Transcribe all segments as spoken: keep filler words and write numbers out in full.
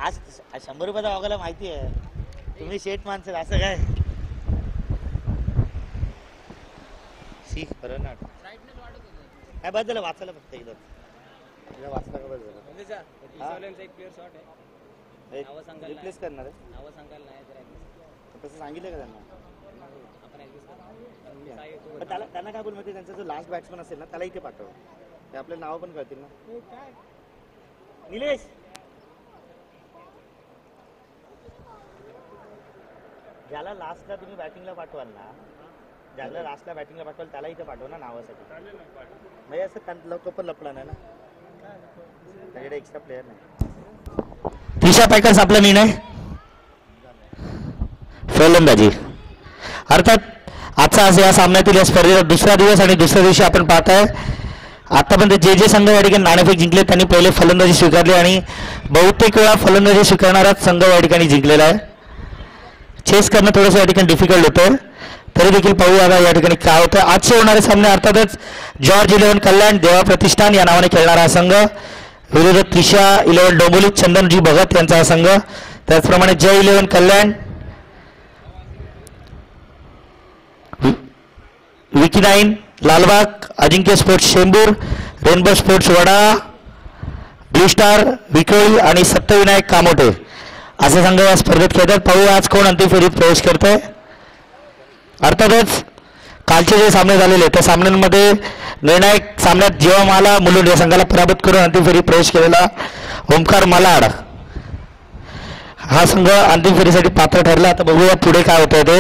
आज शंभर रुपयाचा वागायला माहिती आहे, तुम्ही शेठ माणसं असं काय सी खरं ना काय बस झालं वाचायला फक्त एकदा वाचला का बस झालं रिप्लेस करणार तसं सांगितलं का त्यांना त्याला त्यांना काय बोल माहिती त्यांचा जो लास्ट बॅट्समन असेल ना त्याला इथे पाठव, ते आपले नाव पण कळतील ना. निलेश ज्याला लास्टला तुम्ही बॅटिंगला पाठवाल ना, ज्याला लास्टला बॅटिंगला पाठवाल त्याला इथे पाठव ना नावासाठी. म्हणजे असं तो पण लपला नाही ना, त्याच्याकडे एक्स्ट्रा प्लेअर नाही. त्रिशा पॅकर्स आपला निर्णय फलंदाजी. अर्थात आजचा आज या सामन्यातील या स्पर्धेचा दुसरा दिवस आणि दुसऱ्या दिवशी आपण पाहताय आतापर्यंत जे जे संघ या ठिकाणी नाणेफेक जिंकले त्यांनी पहिले फलंदाजी स्वीकारली आणि बहुतेक वेळा फलंदाजी स्वीकारणाराच संघ या ठिकाणी जिंकलेला आहे. चेस करणं थोडंसं या ठिकाणी डिफिकल्ट होतं, तरी देखील पाहू आता या ठिकाणी काय होतं. आजचे होणारे सामने अर्थातच जॉर्ज इलेव्हन कल्याण देवा प्रतिष्ठान या नावाने खेळणारा हा संघ विरुद्ध त्रिशा इलेव्हन डोंबिवली चंदनजी भगत यांचा हा संघ, त्याचप्रमाणे Jai eleven Kalyan Vicky nine Lalbaug Ajinkya sports Chembur rainbow sports Wada blue star Vikhroli आणि सत्यविनायक कामोटे असे संघ या स्पर्धेत खेळतात. पाहूया आज कोण अंतिम फेरीत प्रवेश करतोय. अर्थातच कालचे जे सामने झालेले त्या सामन्यांमध्ये निर्णायक सामन्यात जीवामाला मुलुंड या संघाला पराभूत करून अंतिम फेरीत प्रवेश केलेला ओमकार मालाड हा संघ अंतिम फेरीसाठी पात्र ठरला. आता बघूया पुढे काय होतंय ते.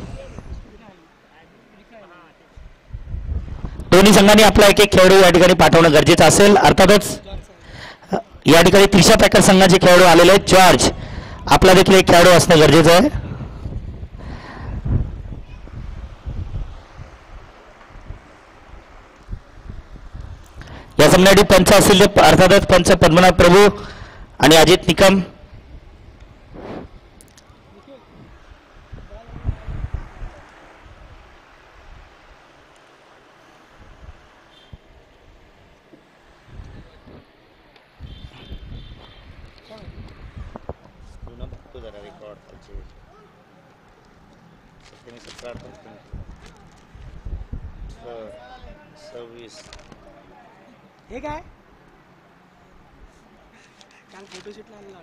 दोन्ही संघांनी आपला एक एक खेळाडू या ठिकाणी पाठवणं गरजेचं असेल. अर्थातच या ठिकाणी त्रिशा पॅकर संघाचे खेळाडू आलेले आहेत. जॉर्ज आपला देखील एक खेळाडू असणं गरजेचं आहे. या सामन्यासाठी पंच असतील अर्थातच पंच पद्मनाभ प्रभू आणि अजित निकम. हे काय काल फोटोशूटला आलेला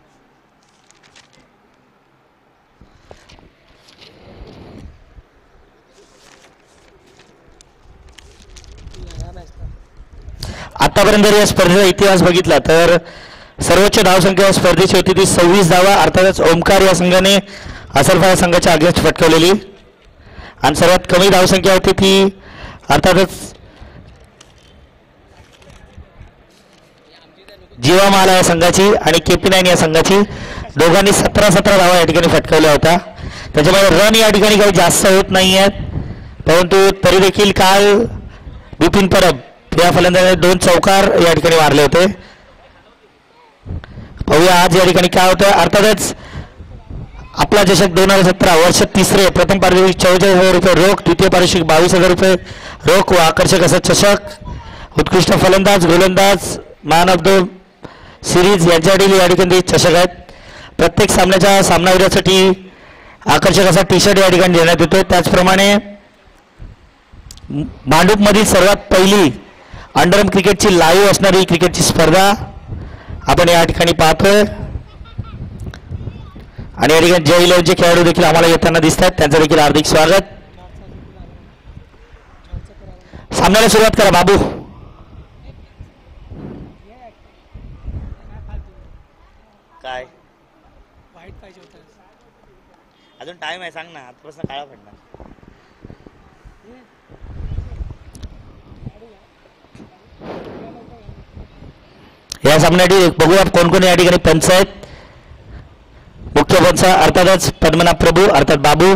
आतापर्यंत जर या स्पर्धेचा इतिहास बघितला तर सर्वोच्च धावसंख्या या स्पर्धेची होती ती सव्वीस धावा. अर्थातच ओमकार या संघाने असलफा या संघाच्या अगेन्स्ट फटकवलेली आणि सर्वात कमी धावसंख्या होती ती अर्थातच जीवामाला या संघाची आणि केपी नाईन या संघाची. दोघांनी सतरा सतरा धावा या ठिकाणी फटकवल्या होत्या. त्याच्यामुळे रन या ठिकाणी काही जास्त होत नाही आहेत, परंतु तरी देखील काल विपिन परब या फलंदाजाने दोन चौकार या ठिकाणी मारले होते. पाहूया आज या ठिकाणी काय होतं. अर्थातच आपला चषक दोन हजार सतरा वर्ष तिसरे प्रथम पारितोषिक चौवेचाळीस हजार रुपये रोख, द्वितीय पारितोषिक बावीस हजार रुपये रोख व आकर्षक असा चषक, उत्कृष्ट फलंदाज गोलंदाज मॅन ऑफ द सिरीज यांच्यासाठी या ठिकाणी चषक आहेत. प्रत्येक सामन्याच्या सामनावीरासाठी आकर्षक असा टी शर्ट या ठिकाणी देण्यात येतो. त्याचप्रमाणे भांडूपमधील सर्वात पहिली अंडरआर्म क्रिकेटची लाईव्ह असणारी क्रिकेटची स्पर्धा आपण या ठिकाणी पाहतोय आणि या ठिकाणी जय इलेव्हनचे खेळाडू देखील आम्हाला येताना दिसत आहेत, त्यांचं देखील हार्दिक स्वागत. सामन्याला सुरुवात करा बाबू. काय वाईट पाहिजे होतं अजून टाइम आहे, सांग ना आतापासून काळा पडणार. या सामन्यासाठी बघूया कोण कोण या ठिकाणी पंच आहेत. मुख्य पंच अर्थातच पद्मनाभ प्रभू अर्थात बाबू.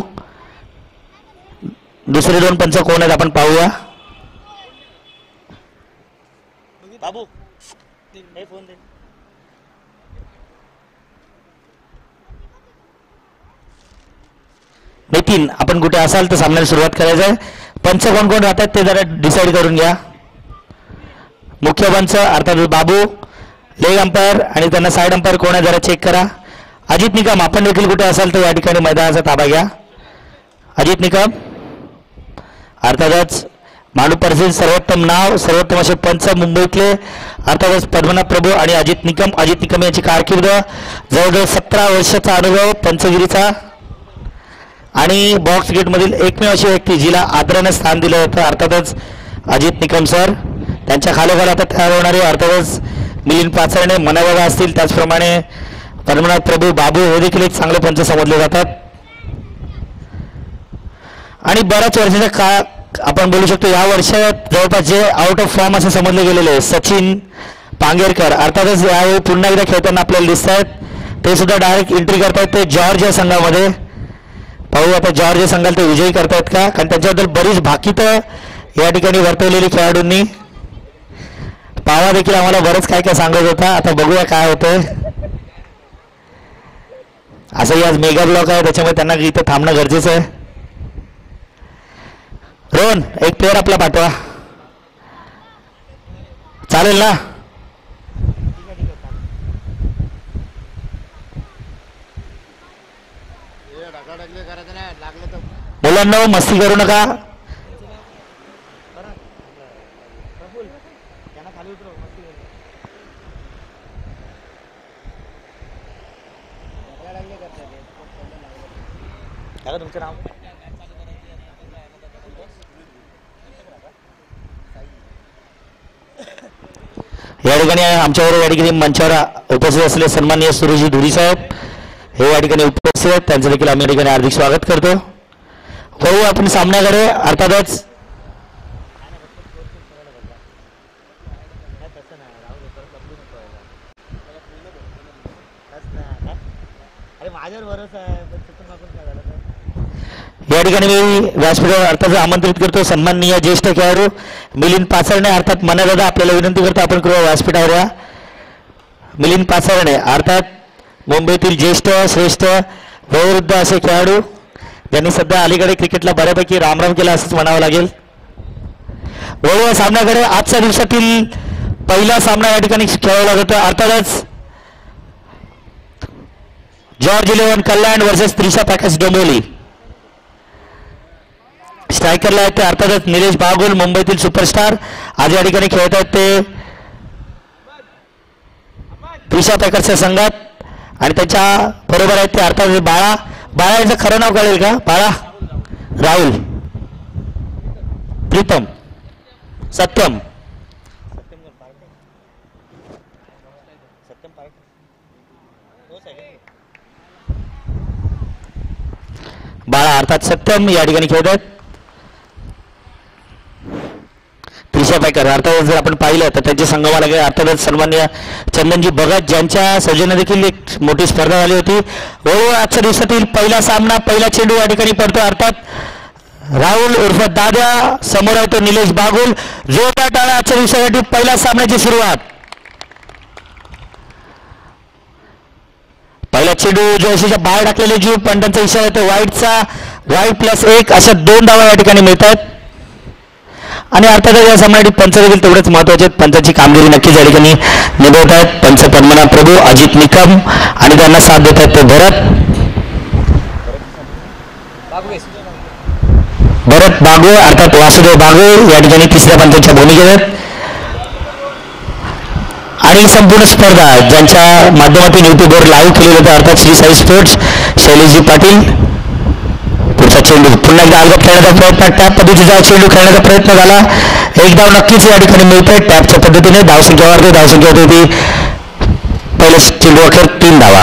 दुसरे दोन पंच कोण आहेत आपण पाहूया. बाबू हे फोन दे. नितीन आपण कुठे असाल तर सामन्याला सुरुवात करायचं आहे. पंच कोण कोण राहतात ते जरा डिसाईड करून घ्या. मुख्य पंच अर्थात बाबू, लेग अंपायर आणि त्यांना साईड अंपायर कोण आहे जरा चेक करा. अजित निकम, आपण देखील कुठे असाल तर या ठिकाणी मैदानाचा ताबा घ्या. अजित निकम, अर्थातच मांडू परिषद सर्वोत्तम नाव, सर्वोत्तम असे पंच मुंबईतले अर्थातच पद्मनाभ प्रभू आणि अजित निकम. अजित निकम यांची कारकीर्द जवळजवळ सतरा वर्षाचा अनुभव पंचगिरीचा आणि बॉक्स गेटमधील एकमेव अशी व्यक्ती जिला आदराने स्थान दिलं होतं अर्थातच अजित निकम सर. त्यांच्या खालोखाल आता तयार होणारे अर्थातच मिलिंद पाचरणे, मनाबाबा असतील, त्याचप्रमाणे पद्मनाभ प्रभू, बाबू हे देखील एक चांगले पंच समजले जातात. आणि बऱ्याच वर्षाच्या काळ आपण बोलू शकतो या वर्षात जवळपास जे आउट ऑफ फॉर्म असं समजले गेलेले सचिन पांगेरकर अर्थातच यावेळी पुन्हा एकदा खेळताना आपल्याला दिसत आहेत. ते सुद्धा डायरेक्ट एंट्री करतायत ते जॉर्ज या संघामध्ये. पाहू आता जॉर्ज या संघाला ते विजयी करतायत का, कारण त्यांच्याबद्दल बरीच भाकीतं या ठिकाणी वर्तवलेली खेळाडूंनी. पावा देखील आम्हाला बरंच काय काय सांगत होता. आता बघूया काय होतंय. असंही आज मेगा ब्लॉक आहे त्याच्यामुळे त्यांना इथं थांबणं गरजेचं आहे. रोहन, एक प्लेअर आपला पाठवा, चालेल ना? मुलांना मस्ती करू नका. तुमचं नाव? या ठिकाणी आमच्यावर या ठिकाणी मंचावर उपस्थित असलेले सन्माननीय सुरेशजी धुरी साहेब हे या ठिकाणी उपस्थित आहेत. त्यांचं देखील आम्ही या ठिकाणी हार्दिक स्वागत करतो. वळू आपण सामन्याकडे. अर्थातच या ठिकाणी मी व्यासपीठावर अर्थात आमंत्रित करतो सन्माननीय ज्येष्ठ खेळाडू मिलिंद पाचरणे अर्थात मनादादा. आपल्याला विनंती करतो आपण कृपया व्यासपीठावर या. मिलिंद पाचरणे अर्थात मुंबईतील ज्येष्ठ श्रेष्ठ वयोवृद्ध असे खेळाडू ज्यांनी सध्या अलीकडे क्रिकेटला बऱ्यापैकी रामराम केला असंच म्हणावं लागेल. वळू सामन्याकडे. आजच्या दिवसातील पहिला सामना या ठिकाणी खेळवला जातो. अर्थातच George eleven Kalyan versus Trisha package Dombivli. स्ट्रायकरला आहेत ते अर्थातच निलेश बागुल, मुंबईतील सुपरस्टार. आज या ठिकाणी खेळत आहेत ते त्रिशा पॅकर्सच्या संघात आणि त्याच्या बरोबर आहेत ते अर्थात बाळा. बाळा यांचं खरं नाव कळेल का? बाळा राहुल प्रीतम सत्यम बाळा अर्थात सत्यम या ठिकाणी खेळत आहेत. त्रिशा पॅकर अर्थात जर आपण पाहिलं तर त्यांचे संगमाला गेले अर्थातच सन्मान्य चंदनजी भगत ज्यांच्या सौजन्य देखील एक मोठी स्पर्धा झाली होती. व आजच्या दिवसातील पहिला सामना पहिला चेंडू या ठिकाणी पडतो. अर्थात राहुल उर्फ दाद्या समोर आहे तो निलेश बागुल. जोरदार टाळ्या आजच्या दिवसासाठी पहिल्या सामन्याची सुरुवात. पहिला चेंडू जयशीच्या बाहेर टाकलेले जीव पण त्यांचा इशारा येतो वाईटचा. वाईट प्लस एक अशा दोन धावा या ठिकाणी मिळतात आणि अर्थातच या सामन्यासाठी पंच देखील तेवढेच महत्वाचे आहेत. पंचाची कामगिरी नक्कीच या ठिकाणी निभवत आहेत. पंच पद्मनाभ प्रभू, अजित निकम आणि त्यांना साथ देत आहेत ते भरत भरत बागू अर्थात वासुदेव बागू या ठिकाणी तिसऱ्या पंचांच्या भूमिकेत आहेत. आणि संपूर्ण स्पर्धा ज्यांच्या माध्यमातून युट्यूबवर लाईव्ह केलेलं होतं अर्थात श्री साई स्पोर्ट्स शैलेशजी पाटील. पुढचा चेंडू पुन्हा एकदा अलगद खेळण्याचा प्रयत्न, टॅप पद्धतीचा चेंडू खेळण्याचा प्रयत्न झाला. एक धाव नक्कीच या ठिकाणी मिळतोय टॅपच्या पद्धतीने. धावसंख्या वाढते, धावसंख्या होती ती पहिल्या चेंडू अखेर तीन धावा.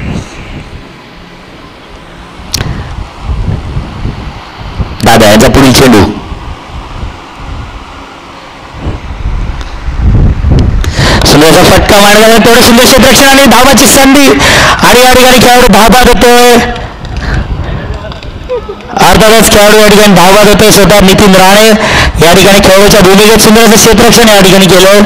दादा यांचा पुढील चेंडू सुंदरचा फटका मारला. थोडं सुंदर क्षेत्ररक्षण आणि धावाची संधी आणि या ठिकाणी खेळाडू धावा देतोय. अर्थातच खेळाडू या ठिकाणी धावा देतोय स्वतः नितीन राणे या ठिकाणी खेळाडूच्या भूमिकेत सुंदर असं क्षेत्ररक्षण या ठिकाणी केलंय.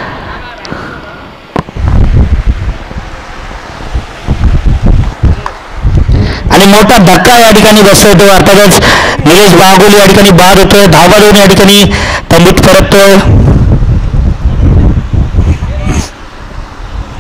आणि मोठा धक्का या ठिकाणी बसवतो. अर्थातच निलेश बागुल या ठिकाणी बाद होतोय. धावा देऊन या ठिकाणी तंबूत परततोय.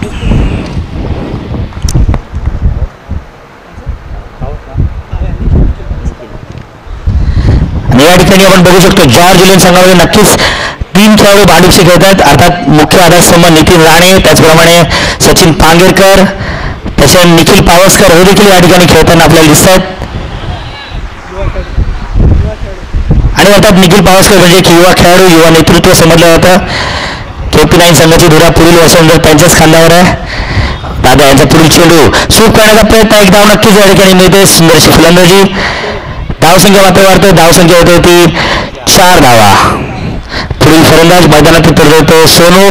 या ठिकाणी आपण बघू शकतो जॉर्ज इलेव्हन संघामध्ये नक्कीच तीन खेळाडू भांडुपशी खेळतात. अर्थात मुख्य आधारस्तंभ नितीन राणे, त्याचप्रमाणे सचिन पांगेरकर, त्याच्या निखिल पावसकर हे देखील या ठिकाणी खेळताना आपल्याला दिसतात. आणि अर्थात निखिल पावसकर म्हणजे एक युवा खेळाडू, युवा नेतृत्व समजलं जातं. केपी नाईन संघाची धुरा पुढील वर्षानंतर त्यांच्याच खांद्यावर आहे. दादा यांचा पुढील चेंडू सूप करण्याचा प्रयत्न, एक धाव नक्कीच या ठिकाणी मिळते. सुंदरशी फलंदाजी, धावसंख्या मात्र वाढते, धावसंख्या होते ती चार धावा. पुढील फलंदाज मैदानात उतरतो सोनू.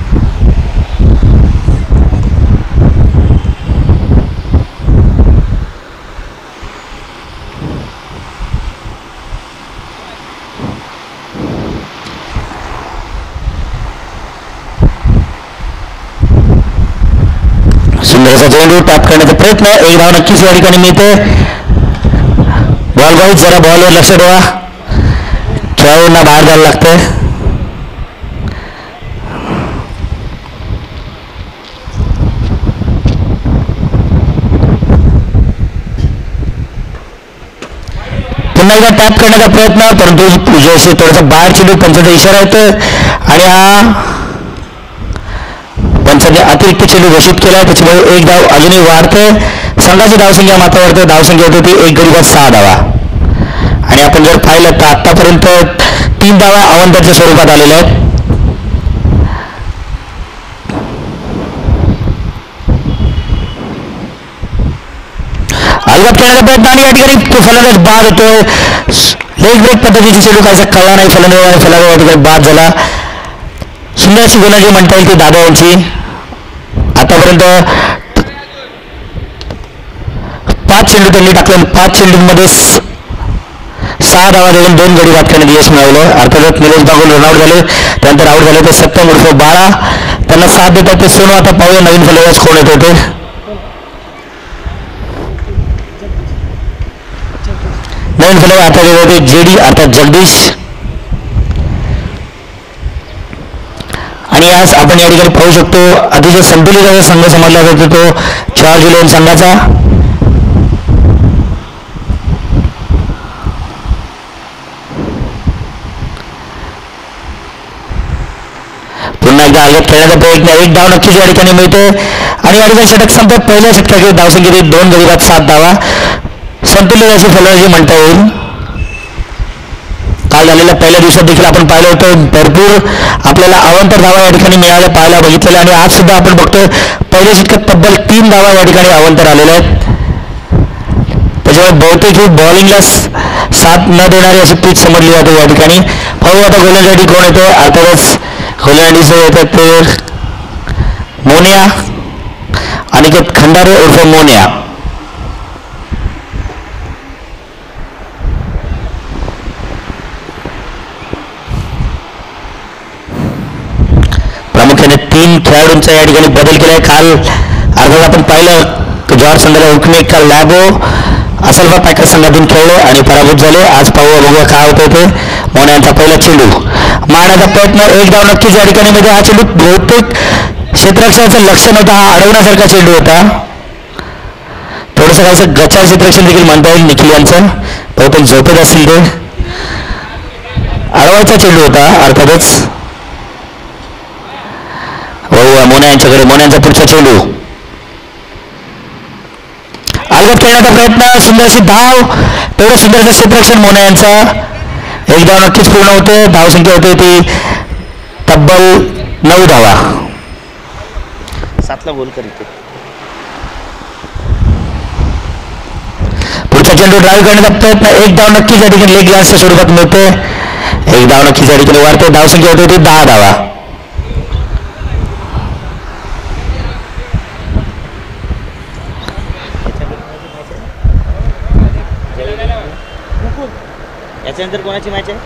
सुंदरचा चेंडू टॅप करण्याचा प्रयत्न, एक धाव नक्कीच या ठिकाणी मिळते. बॉल बॉईज जरा बॉलवर लक्ष ठेवा, खेळाडूंना बाहेर जायला लागतंय. पुन्हा एकदा टॅप करण्याचा प्रयत्न, परंतु जसे थोडासा बाहेर चेंडू पंचाचा इशारा येतोय आणि हा पंचाने अतिरिक्त चेंडू घोषित केला, त्याच्यामुळे एक धाव अजूनही वाढते. संघाची धावसंख्या मात्र वाढते, धावसंख्या होते ती एक गडी बाद सहा धावा. आणि आपण जर पाहिलं तर आतापर्यंत तीन धावा अवंताच्या स्वरूपात आलेल्या आहेत. अलगद खेळण्याचा प्रयत्न आणि या ठिकाणी फलंदाज बाद होतोय. लेग ब्रेक पद्धतीची चेंडू कायचा कळला नाही, फलंदाज फलंदाज या ठिकाणी बाद झाला. सुंदरशी गोलंदाजी म्हणता येईल ती दादा यांची. आतापर्यंत पाच चेंडू त्यांनी टाकले, पाच चेंडूंमध्ये सहा धावा देऊन दोन गडी बाद करण्यात यश मिळवलं. अर्थातच निलेश बागुल रनआउट झाले, त्यानंतर आऊट झाले ते सत्यम उर्फ बाळा, त्यांना साथ देतात ते सोनू. आता पाहूया नवीन फलंदाज कोण येत होते. नवीन फलंदाज आता येत होते जेडी अर्थात जगदीश. आणि आज आपण या ठिकाणी पाहू शकतो अतिशय संतुलित असा संघ समजला जातो तो जॉर्ज इलेव्हन संघाचा. पुन्हा एकदा अलगद खेळण्याचा प्रयत्न, एक धाव नक्कीच या ठिकाणी मिळते. आणि या ठिकाणी षटक संपत पहिल्या षटकाची धावसंख्येत दोन गडी बाद सात धावा. संतुलित अशी फलंदाजी म्हणता येईल. काल झालेल्या पहिल्या दिवसात देखील आपण पाहिलं होतं भरपूर आपल्याला अवांतर धावा या ठिकाणी मिळाल्या पाहायला बघितलेल्या. आणि आज सुद्धा आपण बघतोय पहिल्या षटकात तब्बल तीन धावा या ठिकाणी अवांतर आलेल्या आहेत. त्याच्यामुळे बहुतेक ही बॉलिंगला साथ न देणारी अशी पिच समजली जाते या ठिकाणी. पाहू आता गोलंदाजी कोण येते. अर्थातच गोलंदाजीचं येतात ते मोनिया, अनिकेत खंडारे उर्फ मोनिया. प्रामुख्याने तीन खेळाडूंचा या ठिकाणी बदल केलाय. काल अर्थात आपण पाहिलं जॉर्ज संघाला हुकमे काल लॅबो असल्फा पॅकर संघातून खेळले आणि पराभूत झाले. आज पाहूया बघूया काय होतं ते. मोन्यांचा पहिला चेंडू मारण्याचा प्रयत्न, एक धाव नक्कीच या ठिकाणी मध्ये. हा चेंडू बहुतेक क्षेत्ररक्षणाचं लक्ष नव्हतं, हा अडवण्यासारखा चेंडू होता. थोडंसं काहीसं गचाळ क्षेत्ररक्षण देखील म्हणता येईल निखिल यांचं, बहुतेक झोपेत असतील ते. अडवायचा चेंडू होता अर्थातच. बघूया मोन्या यांच्याकडे, मोन्यांचा पुढचा चेंडू अलगद खेळण्याचा प्रयत्न, सुंदरशी धाव, तेवढं सुंदरचं क्षेत्ररक्षण मोन्या यांचा. एक धाव नक्कीच पूर्ण होते, धावसंख्या होते ती तब्बल नऊ धावा. सातला गोल करते. पुढचा चेंडू ड्राईव्ह करण्याचा प्रयत्न, एक धाव नक्कीच या ठिकाणी लेग ग्लासच्या स्वरूपात मिळते. एक धाव नक्कीच या ठिकाणी वाढते, धावसंख्या होते ती दहा धावा. याच्यानंतर कोणाची मॅच आहे.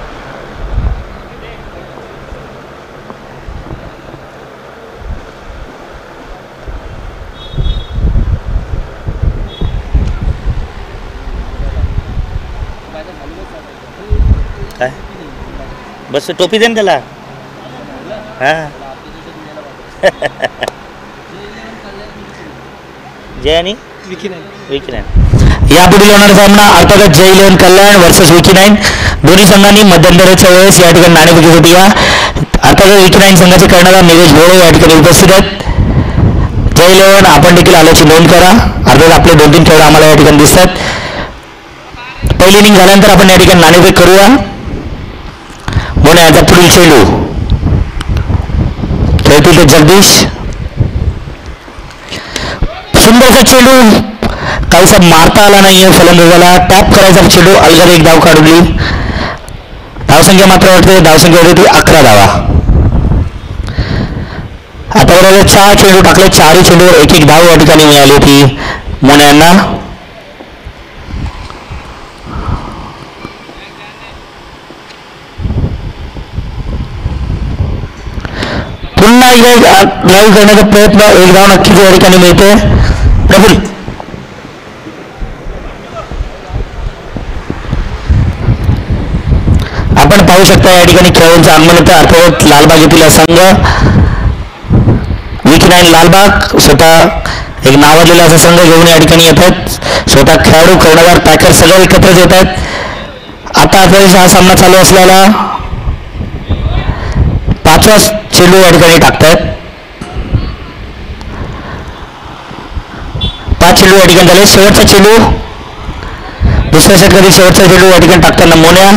काय बस टोपी दे ना त्याला. हा जय आणि विकी नाही विकी नाही. यापुढील होणारा सामना अर्थातच Jai eleven Kalyan versus Vicky nine. दोन्ही संघांनी मध्यंतराच्या वेळेस या ठिकाणी नाणेफेकीसाठी या अर्थातच विकी नाईन संघाचे कर्णधार निलेश भोळे या ठिकाणी उपस्थित आहेत. जय इलेव्हन आपण देखील आल्याची नोंद करा. अर्थात आपले दोन तीन खेळ आम्हाला या ठिकाणी दिसतात. पहिली इनिंग झाल्यानंतर आपण या ठिकाणी नाणेफेक करूया. मोने याचा पुढील चेंडू खेळतील ते जगदीश. सुंदरचा चेंडू काहीसा मारता आला नाहीये फलंदाजाला. टॅप करायचा चेंडू अलगद एक धाव काढली. धावसंख्या मात्र वाटते धावसंख्या होती ती अकरा धावा. आतापर्यंत चार चेंडू टाकले. चारही चेंडूवर एक एक धाव या ठिकाणी मिळाली होती मोने यांना. पुन्हा ड्राईव्ह करण्याचा प्रयत्न. एक धाव नक्कीच या ठिकाणी मिळते. प्रफुल आपण पाहू शकता या ठिकाणी खेळाडूंचं आगमन होतं. अर्थात लालबाग येथील संघ विकी नाईन लालबाग स्वतः एक नावाजलेला असा संघ घेऊन या ठिकाणी येतात. स्वतः खेळाडू कर्णधार पॅकर सगळे एकत्रच येत आहेत. आता आपल्याला हा सामना चालू असलेला पाचवा चेंडू या ठिकाणी टाकतात. पाच चेंडू या ठिकाणी झाले. शेवटचा चेंडू दुसऱ्या षटकातील शेवटचा चेंडू या ठिकाणी टाकताना मोन्या.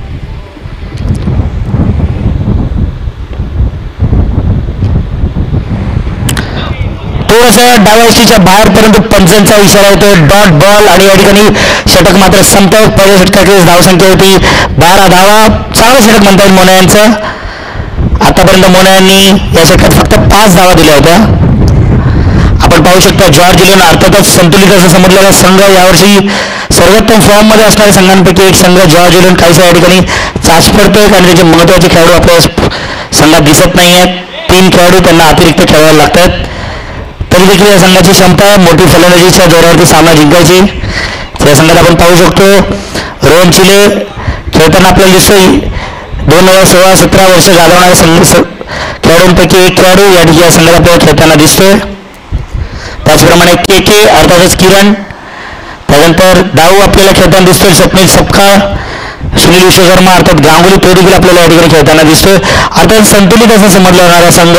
थोडासा डाव्या यष्टीच्या बाहेरपर्यंत पंचांचा इशारा होतो. डॉट बॉल आणि या ठिकाणी षटक मात्र संपत. पहिल्या षटकाची धावसंख्या होती बारा धावा. चांगलं षटक म्हणता येईल मोन्या यांचं. आतापर्यंत मोना यांनी या षटकात फक्त पाच धावा दिल्या होत्या. आपण पाहू शकता जॉर्ज इलेव्हन अर्थातच संतुलित असं समजलेला संघ यावर्षी सर्वोत्तम फॉर्ममध्ये असणाऱ्या संघांपैकी एक संघ जॉर्ज इलेव्हन काहीसा या ठिकाणी चाच पडतोय कारण त्याचे महत्त्वाचे खेळाडू आपल्या संघात दिसत नाही आहेत. तीन खेळाडू त्यांना अतिरिक्त खेळायला लागतात. तरी देखील या संघाची क्षमता आहे मोठी फलंदाजीच्या जोरावरती सामना जिंकायची. या संघात आपण पाहू शकतो रोहन चिले खेळताना आपल्याला दिसतोय. दोन हजार सोळा सतरा वर्ष घालवणाऱ्या संघ खेळाडूंपैकी एक खेळाडू या ठिकाणी या संघात आपल्याला खेळताना दिसतोय. त्याचप्रमाणे के के अर्थातच किरण. त्यानंतर डाऊ आपल्याला खेळताना दिसतोय स्वप्नील सपकाळ. सुनील विश्वकर्मा अर्थात गांगुली तो देखील आपल्याला या ठिकाणी खेळताना दिसतोय. अर्थात संतुलित असं समजला जाणारा संघ.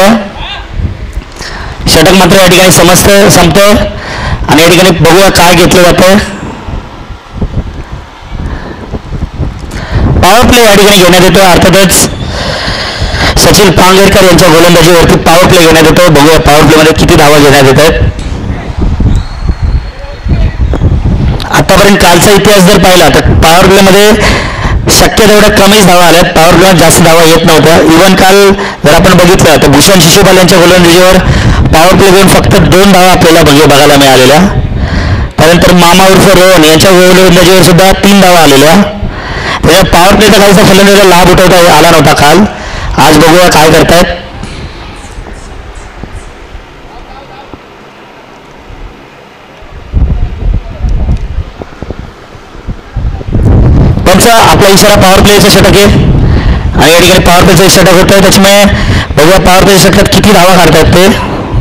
षटक मात्र या ठिकाणी समजतं संपतंय आणि या ठिकाणी बघूया काय घेतलं जातं. पॉवर प्ले या ठिकाणी घेण्यात येतो. अर्थातच सचिन पांगेरकर यांच्या गोलंदाजीवरती पॉवर प्ले घेण्यात येतो. बघूया पॉवर प्ले मध्ये किती धावा घेण्यात येत आहेत. आतापर्यंत कालचा इतिहास जर पाहिला तर पॉवर प्ले मध्ये शक्य तेवढ्या कमीच धावा आल्यात. पॉवर प्ले जास्त धावा येत नव्हत्या. इव्हन काल जर आपण बघितलं तर भूषण शिशुपाल यांच्या गोलंदाजीवर पॉवर प्ले घेऊन फक्त दोन धावा आपल्याला बघायला मिळालेल्या. त्यानंतर मामा उर्फ रोहन यांच्या गोलंदाजीवर सुद्धा तीन धावा आलेल्या. त्याच्या पॉवर प्लेचा काहीसा फलंदाजीला लाभ उठवता आला नव्हता काल. आज बघूया काय करतायत. पंच आपला इशारा पॉवर प्लेचं षटक आहे आणि या ठिकाणी पॉवर प्लेचं षटक होतं. त्याच्यामुळे बघूया पॉवर प्लेच्या षटकात किती धावा काढतायत ते.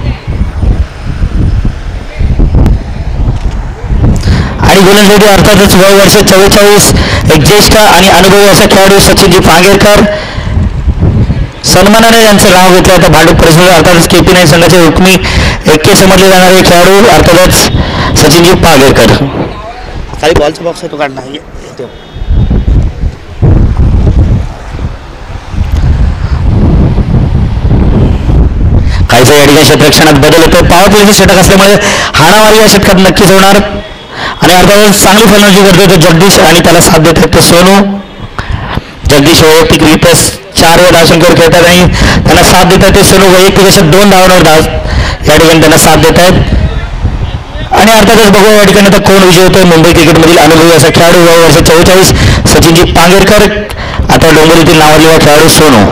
आणि गोलंदाजी अर्थातच वय वर्ष चव्वेचाळीस एक ज्येष्ठ आणि अनुभवी असा खेळाडू सचिनजी पांगेरकर. सन्मानाने यांचं नाव घेतलं होतं भांडूप परिषद. अर्थातच के पी नाईन संघाचे हुकमी एक्के समजले जाणारे खेळाडू अर्थातच सचिनजी पांगेरकर. खाली बॉलचा बॉक्स आहे तो काढणार येतो. काहीसा या ठिकाणी क्षेत्ररक्षणात बदल होतो. पॉवर प्लेचं षटक असल्यामुळे हाणामारी या षटकात नक्कीच होणार आणि अर्थातच चांगली फलंदाजी करतोय तो जगदीश आणि त्याला साथ देत आहेत ते सोनू. जगदीश वैयक्तिकरित्या चार व धावसंख्येवर खेळतात आणि त्यांना साथ देत आहेत ते सोनू वैयक्तिक अशा दोन धावांवर धाव या ठिकाणी त्यांना साथ देत आहेत. आणि अर्थातच बघू या ठिकाणी आता कोण विजय होतोय. मुंबई क्रिकेटमधील अनुभवी असा खेळाडू वय वर्ष चव्वेचाळीस सचिनजी पांगेरकर. आता डोंबिवलीतील नावाजलेला खेळाडू सोनू.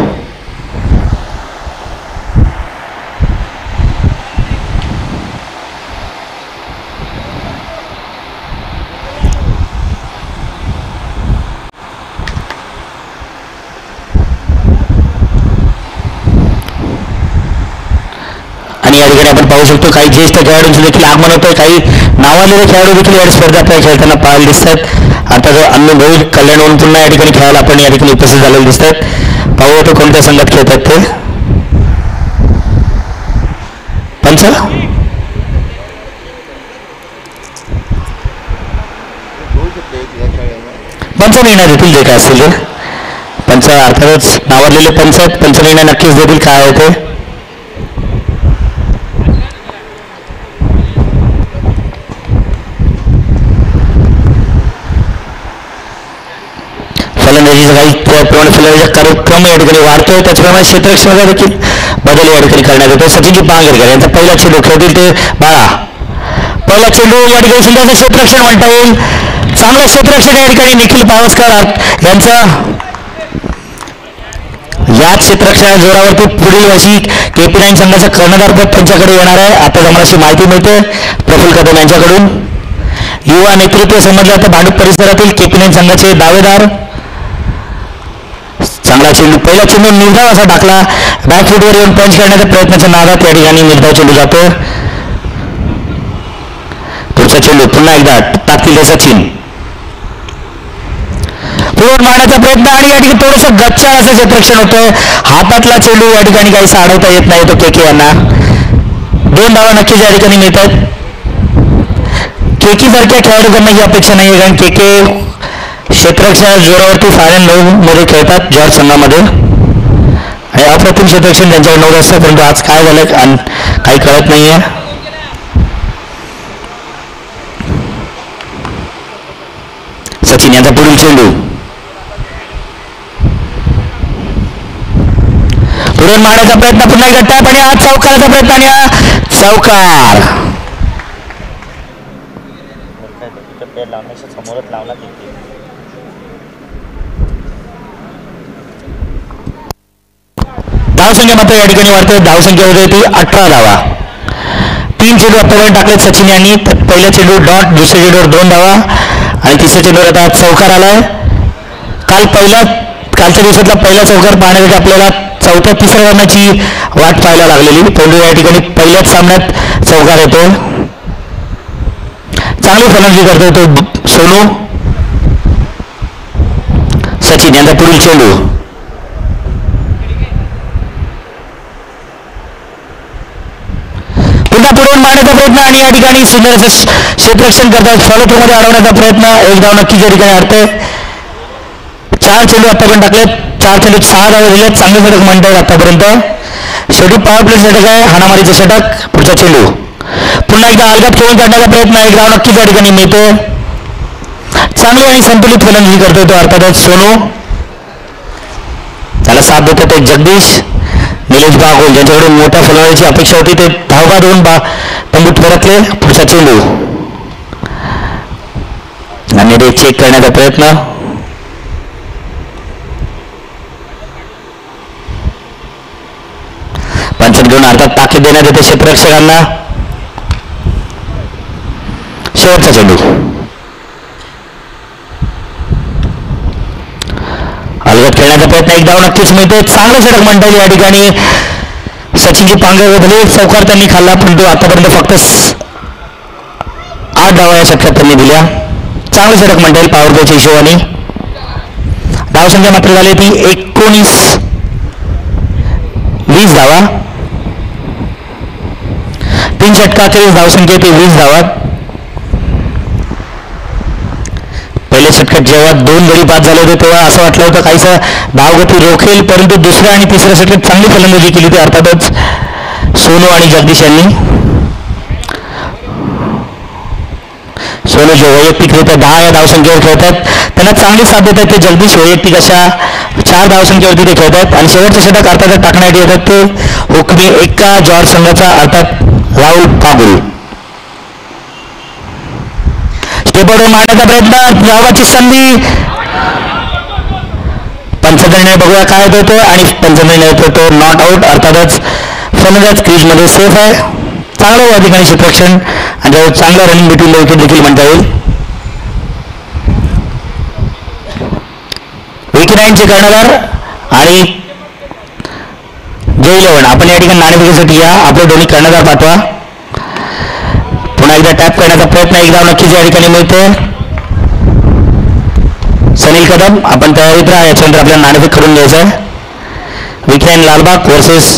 आणि या ठिकाणी आपण पाहू शकतो काही ज्येष्ठ खेळाडूंचं देखील आगमन होतं. काही नावालेले खेळाडू देखील या स्पर्धा आपल्याला खेळताना पाहायला दिसतात. आता जो अनुभवी कल्याणहून पुन्हा या ठिकाणी खेळायला आपण या ठिकाणी उपस्थित झालेले दिसतात. पाहूया तो कोणत्या संघात खेळतात ते. पंच पंच निर्णय देतील जे काय असतील ते. पंच अर्थातच नावाजलेले पंच आहेत. पंच निर्णय नक्कीच देतील काय आहे ते. फलंदाजीचा काही त्याप्रमाणे फलंदाजीचा कार्यक्रम या ठिकाणी वाढतोय. त्याचप्रमाणे क्षेत्ररक्षणाचा देखील बदल या ठिकाणी करण्यात येतो. सचिनजी पांगरकर यांचा पहिला चेंडू खेळतील ते बाळा. पहिला चेंडू या ठिकाणी सुंदरचं क्षेत्ररक्षण म्हणता येईल. चांगलं क्षेत्ररक्षण या ठिकाणी निखिल पावसकर यांचं. याच क्षेत्ररक्षणा जोरावरती पुढील वर्षी केपी नाईन संघाचं कर्णधारपद त्यांच्याकडे येणार आहे. आता आम्हाला अशी माहिती मिळते प्रफुल्ल कदम यांच्याकडून. युवा नेतृत्व समजलं जातं भांडूप परिसरातील केपी नाईन संघाचे दावेदार. चांगला चेंडू पहिला चेंडू निर्धाव असा टाकला. बॅकफुटवर येऊन पंच करण्याच्या प्रयत्नाच्या नादात या ठिकाणी निर्धाव चेंडू जातो. पुढचा चेंडू पुन्हा एकदा टाकतील सचिन. पुढे मारण्याचा प्रयत्न आणि या ठिकाणी थोडंसं गच्चाळ असं क्षेत्ररक्षण होतं. हातातला चेंडू या ठिकाणी काहीसा अडवता येत नाही तो केके यांना. दोन धावा नक्कीच या ठिकाणी मिळतात. केकी सारख्या खेळाडूंना ही अपेक्षा नाही आहे कारण केके क्षेत्ररक्षण जोरावरती फायनल नऊ मध्ये खेळतात जॉर्ज संघामध्ये आणि अप्रतिम क्षेत्ररक्षण त्यांच्यावर नऊ असतं. परंतु आज काय झालं काही कळत नाहीये. सचिन यांचा पुढील चेंडू पुढे मारण्याचा प्रयत्न पुन्हा एकदा टॅप आणि आज चौकाराचा प्रयत्न आणि हा चौकार. समोरच लावला धावसंख्या मात्र या ठिकाणी वाढते. धावसंख्या होते ती अठरा धावा. तीन चेंडू आतापर्यंत टाकलेत सचिन यांनी. पहिला चेंडू डॉट, दुसऱ्या चेंडूवर दोन धावा आणि तिसऱ्या चेंडूवर आता चौकार आलाय. काल पहिला कालच्या दिवसातला पहिला चौकार पाहण्यासाठी आपल्याला चौथ्या तिसऱ्या रनाची वाट पाहायला लागलेली. परंतु या ठिकाणी पहिल्याच सामन्यात चौकार येतो. चांगली फलंदाजी करतो तो सोनू. सचिन यांचा पुढील चेंडू पुन्हा पुढून मारण्याचा प्रयत्न आणि या ठिकाणी सुंदर असं क्षेत्ररक्षण करतात. फॉलो थ्रू मध्ये अडवण्याचा प्रयत्न. एक धाव नक्कीच या ठिकाणी अडते. चार चेंडू आतापर्यंत टाकलेत. चार चेंडू सहा धावे दिलेत. चांगले षटक म्हणता येईल आतापर्यंत. शेवटी पॉवर प्ले षटक आहे हाणामारीचं षटक. पुढचा चेंडू पुन्हा एकदा अलगद खेळून काढण्याचा प्रयत्न. एक धाव नक्कीच या ठिकाणी मिळतो. चांगली आणि संतुलित फलंदाजी करतोय तो अर्थातच सोनू. त्याला साथ देतो ते जगदीश निलेश बागोल ज्यांच्याकडून मोठ्या फलंदाजीची अपेक्षा होती ते धावगा देऊन बा तंबूत परतले. पुढचा चेंडू आणि ते चेक करण्याचा प्रयत्न. पंचायत घेऊन अर्थात ताकीद देण्यात येते क्षेत्ररक्षकांना. शेवटचा चेंडू अलगद खेळण्याचा प्रयत्न. एक धाव नक्कीच मिळते. चांगलं षटक म्हणता येईल या ठिकाणी. सचिनजी पांगरे भले चौकार त्यांनी खाल्ला परंतु आतापर्यंत फक्त आठ धावा या षटकात त्यांनी दिल्या. चांगलं षटक म्हणता येईल पॉवर प्लेच्या हिशोबाने. धावसंख्या मात्र झाली ती एकोणीस वीस धावा. तीन षटकाखेरीज धावसंख्या ती वीस धावा. पहिल्या षटकात जेव्हा दोन गडी बाद झाले होते तेव्हा असं वाटलं होतं काहीसं धावगती रोखेल परंतु दुसऱ्या आणि तिसऱ्या षटकात चांगली फलंदाजी केली होती अर्थातच सोनू आणि जगदीश यांनी. सोनू जे वैयक्तिकरित्या दहा या धावसंख्येवर खेळतात त्यांना चांगली साथ देतात ते जगदीश वैयक्तिक अशा चार धावसंख्येवरती ते खेळतात. आणि शेवटचं षटक अर्थात टाकण्यात येतात ते हुकमी एक्का जॉर्ज संघाचा अर्थात राहुल पागुल. स्टेपवर मारण्याचा प्रयत्न. धावाची संधी. पंचनिर्णय बघूया काय होतो आणि पंचनिर्णय होतो तो नॉट आउट अर्थातच फलंदाज क्रीज मध्ये सेफ आहे. चांगलं या ठिकाणी क्षेत्ररक्षण आणि चांगलं रनिंग बिटवीन विकेट देखील म्हणता येईल. विकी नाईनचे कर्णधार आणि जय इलेव्हन आपण या ठिकाणी नाणेफेकीसाठी या. आपले दोन्ही कर्णधार पाठवा. पुन्हा एकदा टॅप करण्याचा प्रयत्न एक धाव नक्कीच या ठिकाणी मिळते. सनील कदम आपण तयारीत राहा. याच्यानंतर आपल्याला नाणेफेक करून घ्यायचं आहे. विक्रांत लालबाग वर्सेस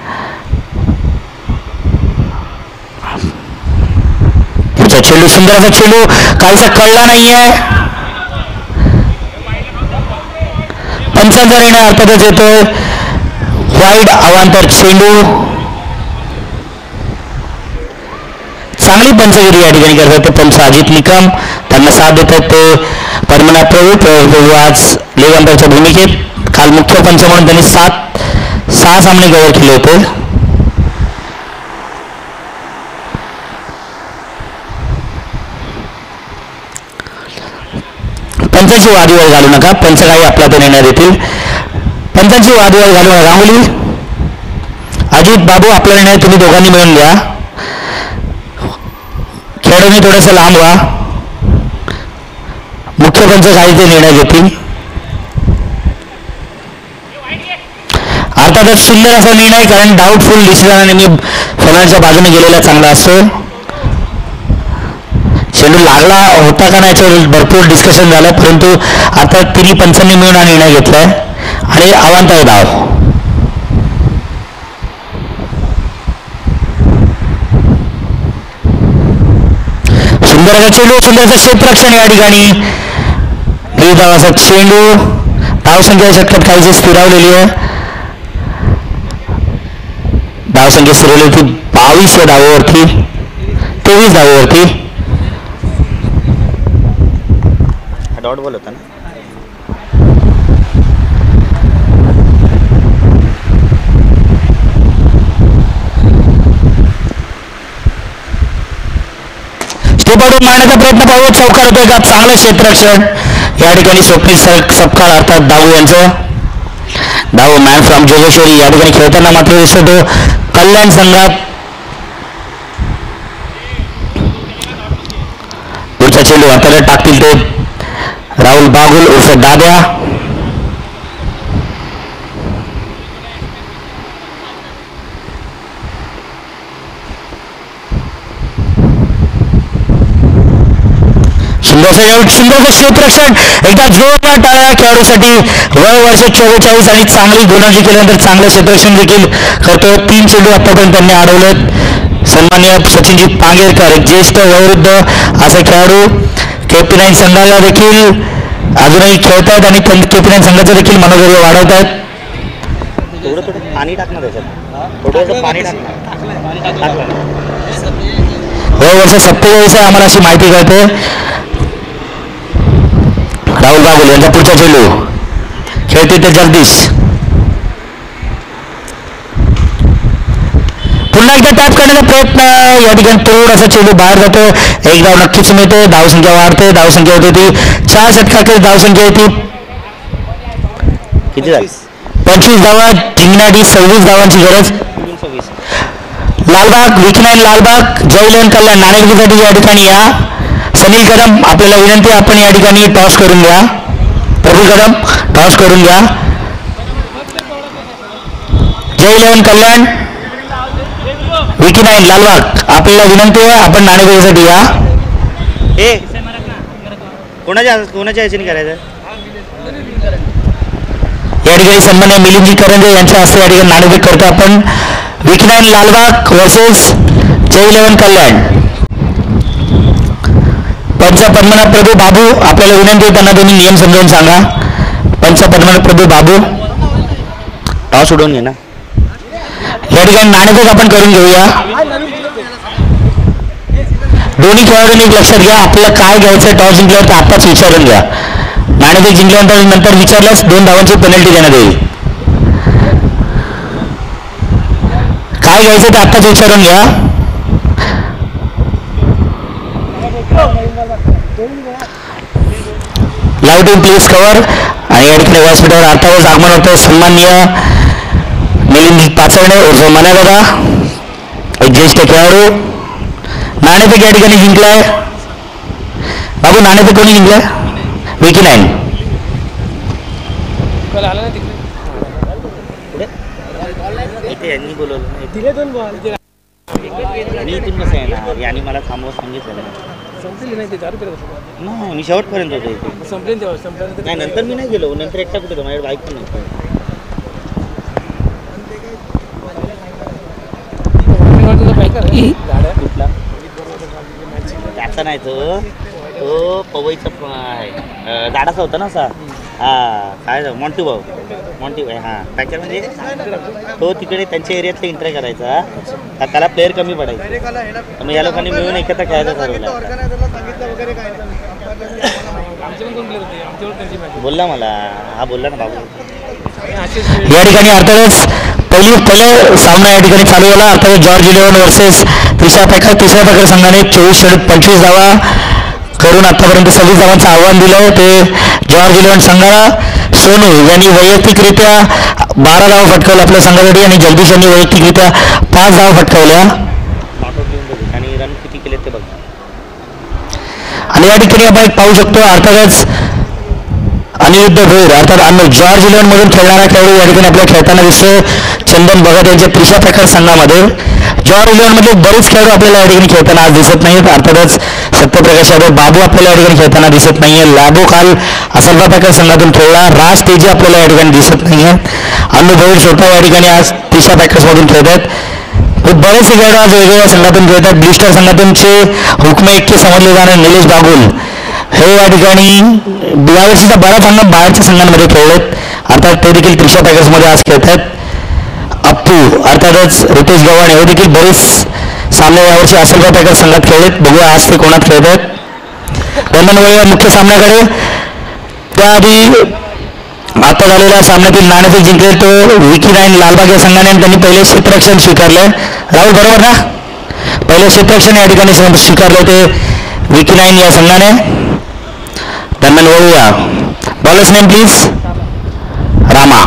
पुढचा चेंडू. सुंदर असा चेंडू काहीसा कळला नाहीये. पंचांचा निर्णय अर्थातच येतोय. वाईड अवांतर चेंडू. चांगली पंचगिरी या ठिकाणी करतात ते पंच अजित निकम. त्यांना साथ देतात ते पद्मनाथ प्रभू आज लेग अंपायरच्या भूमिकेत. काल मुख्य पंच म्हणून त्यांनी सात सहा सामने कव्हर केले होते. पंचांची वादविवाद घालू नका. पंच काही आपला तो निर्णय देतील. पंचांची वादविवाद घालू नका. राहुली अजित बाबू आपला निर्णय तुम्ही दोघांनी मिळून घ्या. खेळाडूंनी थोडंसं लांब व्हा. मुख्य पंच काही ते निर्णय घेतील. अर्थातच सुंदर असा निर्णय, कारण डाऊटफुल डिसिजन नेहमी फलंदाजाच्या बाजूने गेलेला चांगला असतो. चेंडू लागला होता का नाही याच्यावर भरपूर डिस्कशन झालं, परंतु आता तिन्ही पंचांनी मिळून हा निर्णय घेतलाय आणि अवांतर धाव. सुंदर असा चेंडू, सुंदर असं क्षेत्ररक्षण या ठिकाणी. एक धावाचा चेंडू. धावसंख्या या षटकात काहीशी स्थिरावलेली आहे. धावसंख्या स्थिरवली होती बावीस या धावावरती, तेवीस धावावरती. डॉट बॉल होता ना. स्टेपआउट मारण्याचा प्रयत्न पाहू. चौकार होतोय का. चांगलं क्षेत्ररक्षण या ठिकाणी. स्वप्नील सपकाळ अर्थात दाऊ यांचं. दाऊ मॅन फ्रॉम जोगेश्वरी या ठिकाणी खेळताना मात्र दिसतो कल्याण संघात. पुढचा चेंडू हाताला टाकतील ते राहुल बागुल उर्फ दाद्या. सुंदर सुंदर क्षेत्ररक्षण. एकदा जोरदार टाळ्या खेळाडूसाठी. वय वर्ष चव्वेचाळीस आणि चांगली गोलंदाजी केल्यानंतर चांगलं क्षेत्ररक्षण देखील करतो. तीन चेंडू आतापर्यंत त्यांनी अडवलेत. सन्माननीय सचिनजी पांगेरकर एक ज्येष्ठ वयोवृद्ध असे खेळाडू केपी नाईन संघाला देखील अजूनही खेळतायत आणि केपी नाईन संघाचं देखील मनोधैर्य वाढवत आहेत. थोडं थोडं पाणी टाकणार त्याच्यात. थोडंसं पाणी टाकणार. वय वर्ष सत्तेचाळीस आहे आम्हाला अशी माहिती कळते. राहुल बागुल यांचा पुढचा चेंडू. खेळते ते जगदीश. पुन्हा एकदा टॅप करण्याचा प्रयत्न. या ठिकाणी थोडासा चेंडू बाहेर जातो. एक धाव नक्कीच मिळते. धावसंख्या वाढते. धावसंख्या होते ती चार षटकाकडे धावसंख्या होती किती झाली. पंचवीस धावा जिंकण्यासाठी सव्वीस धावांची गरज. लालबाग विकनाईन लालबाग जयलेन कल्याण नाणेफेकीसाठी या ठिकाणी या. सनील कदम आपल्याला विनंती आपण या ठिकाणी टॉस करून घ्या. प्रभू कदम टॉस करून घ्या. जय इलेव्हन कल्याण विकीनाईन लालबाग आपल्याला विनंती आहे आपण नाणेफेकीसाठी या. ए कोणाच्या कोणाच्या ह्याच्याने करायचं. या ठिकाणी सन्मान्य मिलिंदजी करंजे यांच्या हस्ते या ठिकाणी नाणेफेक करतो आपण. Vicky nine Lalbaug versus Jai eleven Kalyan. पंच पद्मनाथ प्रभू बाबू आपल्याला विनंती आहे त्यांना तुम्ही नियम समजावून सांगा. पंच पद्मनाथ प्रभू बाबू टॉस उडवून घे ना. या ठिकाणी नाणेफेक आपण करून घेऊया. दोन्ही खेळाडूंनी लक्षात घ्या आपल्याला काय घ्यायचं. टॉस जिंकल्यावर ते आत्ताच विचारून घ्या. नाणेफेक जिंकल्यानंतर नंतर विचारल्यास दोन धावांची पेनल्टी देण्यात येईल. काय घ्यायचं ते आत्ताच विचारून घ्या. Live team please cover. आणि या ठिकाणी व्यासपीठावर अर्थातच आगमन होतं सन्माननीय मिलिंद पाचवणे उर्फ मनादादा एक ज्येष्ठ खेळाडू. नाणेफेक या ठिकाणी जिंकलाय. बाबू नाणेफेक कोणी जिंकलाय. विकी नाईन. ते यांनी बोलवलं नाही. दिले दोन बॉल मी इथून कसं येणार यांनी मला थांबव सांगितलं संपली नाही ते दारू करत होते. नाही मी शेवटपर्यंत होतो इथे. संपले तेव्हा संपल्यानंतर नाही नंतर मी नाही गेलो नंतर एकटा कुठे होतो माझ्याकडे बाईक पण नव्हतं. गाड्या कुठला त्याचा नाही तो तो पवईचा प- आहे अं, झाडाचा होता ना असा हा काय झालं? मॉन्टी भाऊ मॉन्टी भाई हां त्याच्यामध्ये तो तिकडे त्यांच्या एरियातला एंट्री करायचा तर त्याला प्लेअर कमी पडायचे मग या लोकांनी मिळून एकत्र खेळायचं ठरवलं. आमचे पण दोन प्लेअर होते आमच्यावर त्यांची मॅच बोलला मला हा बोलला ना बाबू. या ठिकाणी अर्थातच पहिली पहिले सामना या ठिकाणी चालू झाला. अर्थात George eleven versus Trisha packer. तिसऱ्या पॅकर संघाने चोवीस षटक पंचवीस धावा करून आतापर्यंत सव्वीस धावांचं आव्हान दिलं. ते जॉर्ज इलेव्हन संघाला सोनू यांनी वैयक्तिकरित्या बारा धावा फटकावल्या आपल्या संघासाठी आणि जगदीश यांनी वैयक्तिकरित्या पाच धावा फटकावल्या नॉट आउट घेऊन बघू आणि रन किती केले ते बघ. आणि या ठिकाणी आपण एक पाहू शकतो अर्थातच अनिरुद्ध भोईर अर्थात अन्य जॉर्ज इलेव्हन मधून खेळणारा खेळाडू या ठिकाणी आपल्याला खेळताना दिसतोय. चंदन भगत यांच्या त्रिशा पॅकर संघामध्ये जॉर्ज इलेव्हन मध्ये बरेच खेळाडू आपल्याला या ठिकाणी खेळताना आज दिसत नाहीत. अर्थातच सत्यप्रकाश यादव बाबू आपल्याला या ठिकाणी खेळताना दिसत नाहीये. लाबो काल असल्फा पॅकर संघातून खेळला. राज तेजी आपल्याला या ठिकाणी दिसत नाहीये. अन्नू भोईर स्वतः या ठिकाणी आज त्रिशा पॅकर्स मधून खेळत आहेत. बरेचसे खेळाडू आज वेगवेगळ्या संघातून खेळतात. ब्लिस्टर संघातूनचे हुकमे इतके समजले जाणारे निलेश बागुल हे या ठिकाणी यावर्षीचा बराच संघ बाहेरच्या संघांमध्ये खेळलेत. अर्थात ते देखील त्रिशा पॅकर्समध्ये आज खेळत आहेत. अप्पू अर्थातच रितेश गव्हाण हे देखील बरेच सामने यावर्षी असल्फा पॅकर संघात खेळलेत. बघूया आज ते कोणात खेळत आहेत. वळूया मुख्य सामन्याकडे. त्याआधी आता झालेल्या सामन्यातील नाणेफेक जिंकले तो विकी नाईन लालबाग या संघाने आणि त्यांनी पहिले क्षेत्ररक्षण स्वीकारलंय. राहुल बरोबर ना? पहिले क्षेत्ररक्षण या ठिकाणी स्वीकारले ते विकी नाईन या संघाने. दरम्यान वळूया बॉलर्स नेम प्लीज. रामा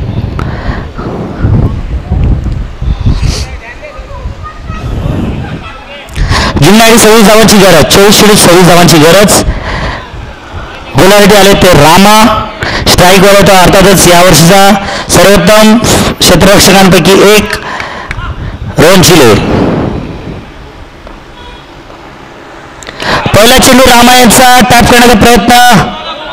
जिंकणारी सव्वीस धावांची गरज चोवीस षटक सव्वीस धावांची गरज. गोलासाठी आले ते रामा. स्ट्राईकवर होता अर्थातच यावर्षीचा सर्वोत्तम क्षेत्ररक्षकांपैकी एक रोहन चिले. पहिला चेंडू रामा यांचा टॅप करण्याचा प्रयत्न.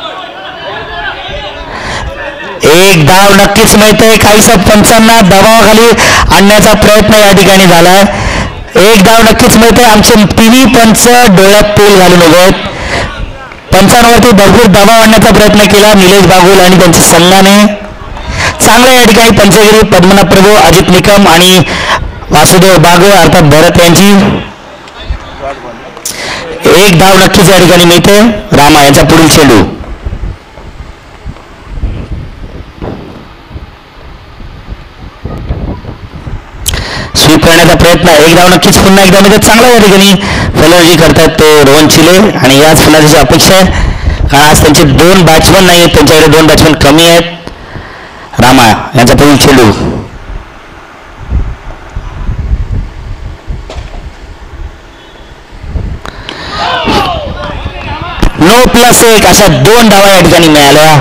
एक धाव नक्कीच मिळते. काहीसा पंचांना दबावाखाली आणण्याचा प्रयत्न या ठिकाणी झालाय. एक धाव नक्कीच मिळते. आमचे तिन्ही पंच डोळ्यात तेल घालून उभे आहेत. पंचांवरती भरपूर दबाव आणण्याचा प्रयत्न केला निलेश बागुल आणि त्यांच्या संघाने. चांगल्या या ठिकाणी पंचगिरी पद्मनाभ प्रभू अजित निकम आणि वासुदेव बागवे अर्थात भरत यांची एक धाव नक्कीच या ठिकाणी मिळते. रामा यांचा पुढील चेंडू. स्वीप करण्याचा प्रयत्न. एक धाव नक्कीच पुन्हा एकदा म्हणजे चांगला या ठिकाणी फलंदाजी करतात ते रोहन चिले आणि याच फलंदाजीची अपेक्षा आहे कारण आज त्यांचे दोन बॅट्समन नाही आहेत. त्यांच्याकडे दोन बॅट्समन कमी आहेत. रामा यांचा पुढील चेंडू. नो प्लस एक अशा दोन धावा या ठिकाणी मिळाल्या.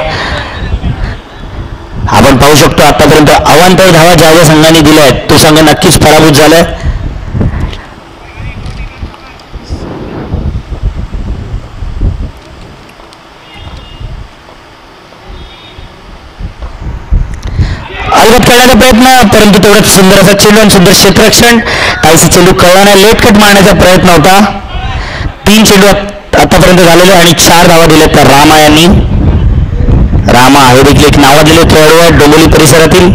आपण पाहू शकतो आतापर्यंत अवांतर धावा ज्या ज्या संघाने दिल्या आहेत तो संघ नक्कीच पराभूत झालाय. अलगद खेळण्याचा प्रयत्न परंतु तेवढ्यात सुंदर असा चेंडू आणि सुंदर क्षेत्ररक्षण. काहीसा चेंडू कळला लेट कट मारण्याचा प्रयत्न होता. तीन चेंडू आतापर्यंत झालेले आणि चार धावा दिल्या तर रामा यांनी. रामा हे देखील एक नावाजलेले खेळाडू आहेत डोंबिवली परिसरातील.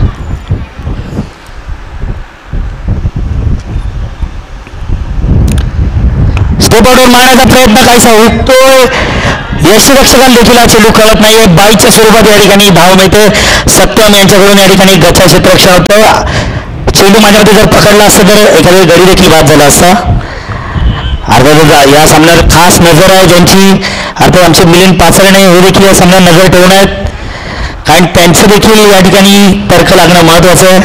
स्टेपआउटवर मारण्याचा प्रयत्न काहीसा हुकतोय. यष्टीरक्षकांना देखील हा चेंडू कळत नाहीये. बाईच्या स्वरूपात या ठिकाणी धाव मिळते. सत्यम यांच्याकडून या ठिकाणी गच्चा क्षेत्ररक्षण होतं. चेंडू माझ्यामध्ये जर पकडला असता तर एखाद्या गडी देखील बाद झाला असता. अर्थातच या सामन्यावर खास नजर आहे ज्यांची अर्थात आमचे मिलिंद पाचरणे हे देखील या सामन्यावर नजर ठेवून आहेत कारण त्यांचं देखील या ठिकाणी तर्क लागणं महत्वाचं आहे.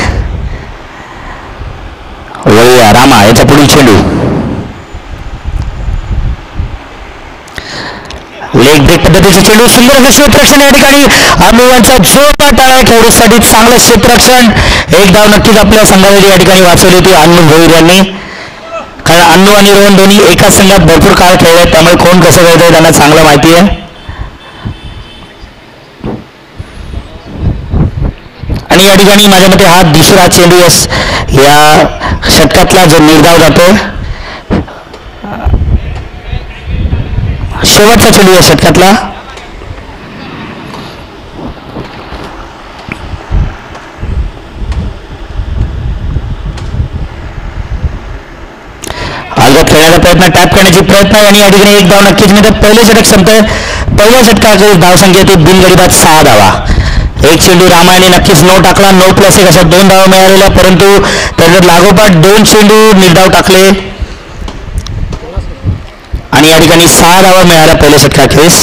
वळूया रामा याचा पुढील चेंडू. लेग ब्रेक पद्धतीचे चेंडू सुंदर असं क्षेत्ररक्षण या ठिकाणी अनुभवांचा जोरदार टाळा खेळाडूसाठी चांगलं क्षेत्ररक्षण. एक धाव नक्कीच आपल्या संघासाठी या ठिकाणी वाचवली होती अनु भोईर यांनी. कारण अन्नू आणि रोहन दोन्ही एकाच संघात भरपूर काळ खेळले त्यामुळे कोण कसं खेळतंय त्यांना चांगलं माहिती आहे. आणि या ठिकाणी माझ्या मते हा दुसरा चेंडू या षटकातला जो निर्धाव जातो शेवटचा चेंडू या षटकातला. अलगद खेळण्याचा प्रयत्न टॅप करण्याची प्रयत्न आणि या ठिकाणी एक धाव नक्कीच मिळते. पहिले षटक संपतंय. पहिल्या षटकाची धावसंख्या ती बिनगडीबाद सहा धावा. एक चेंडू रामायणे नक्कीच नो टाकला. नो प्लस एक अशा दोन धावा मिळालेल्या परंतु त्याच्यात लागोपाठ दोन चेंडू निर्धाव टाकले आणि या ठिकाणी सहा धावा मिळाल्या पहिल्या षटकाखेरीस.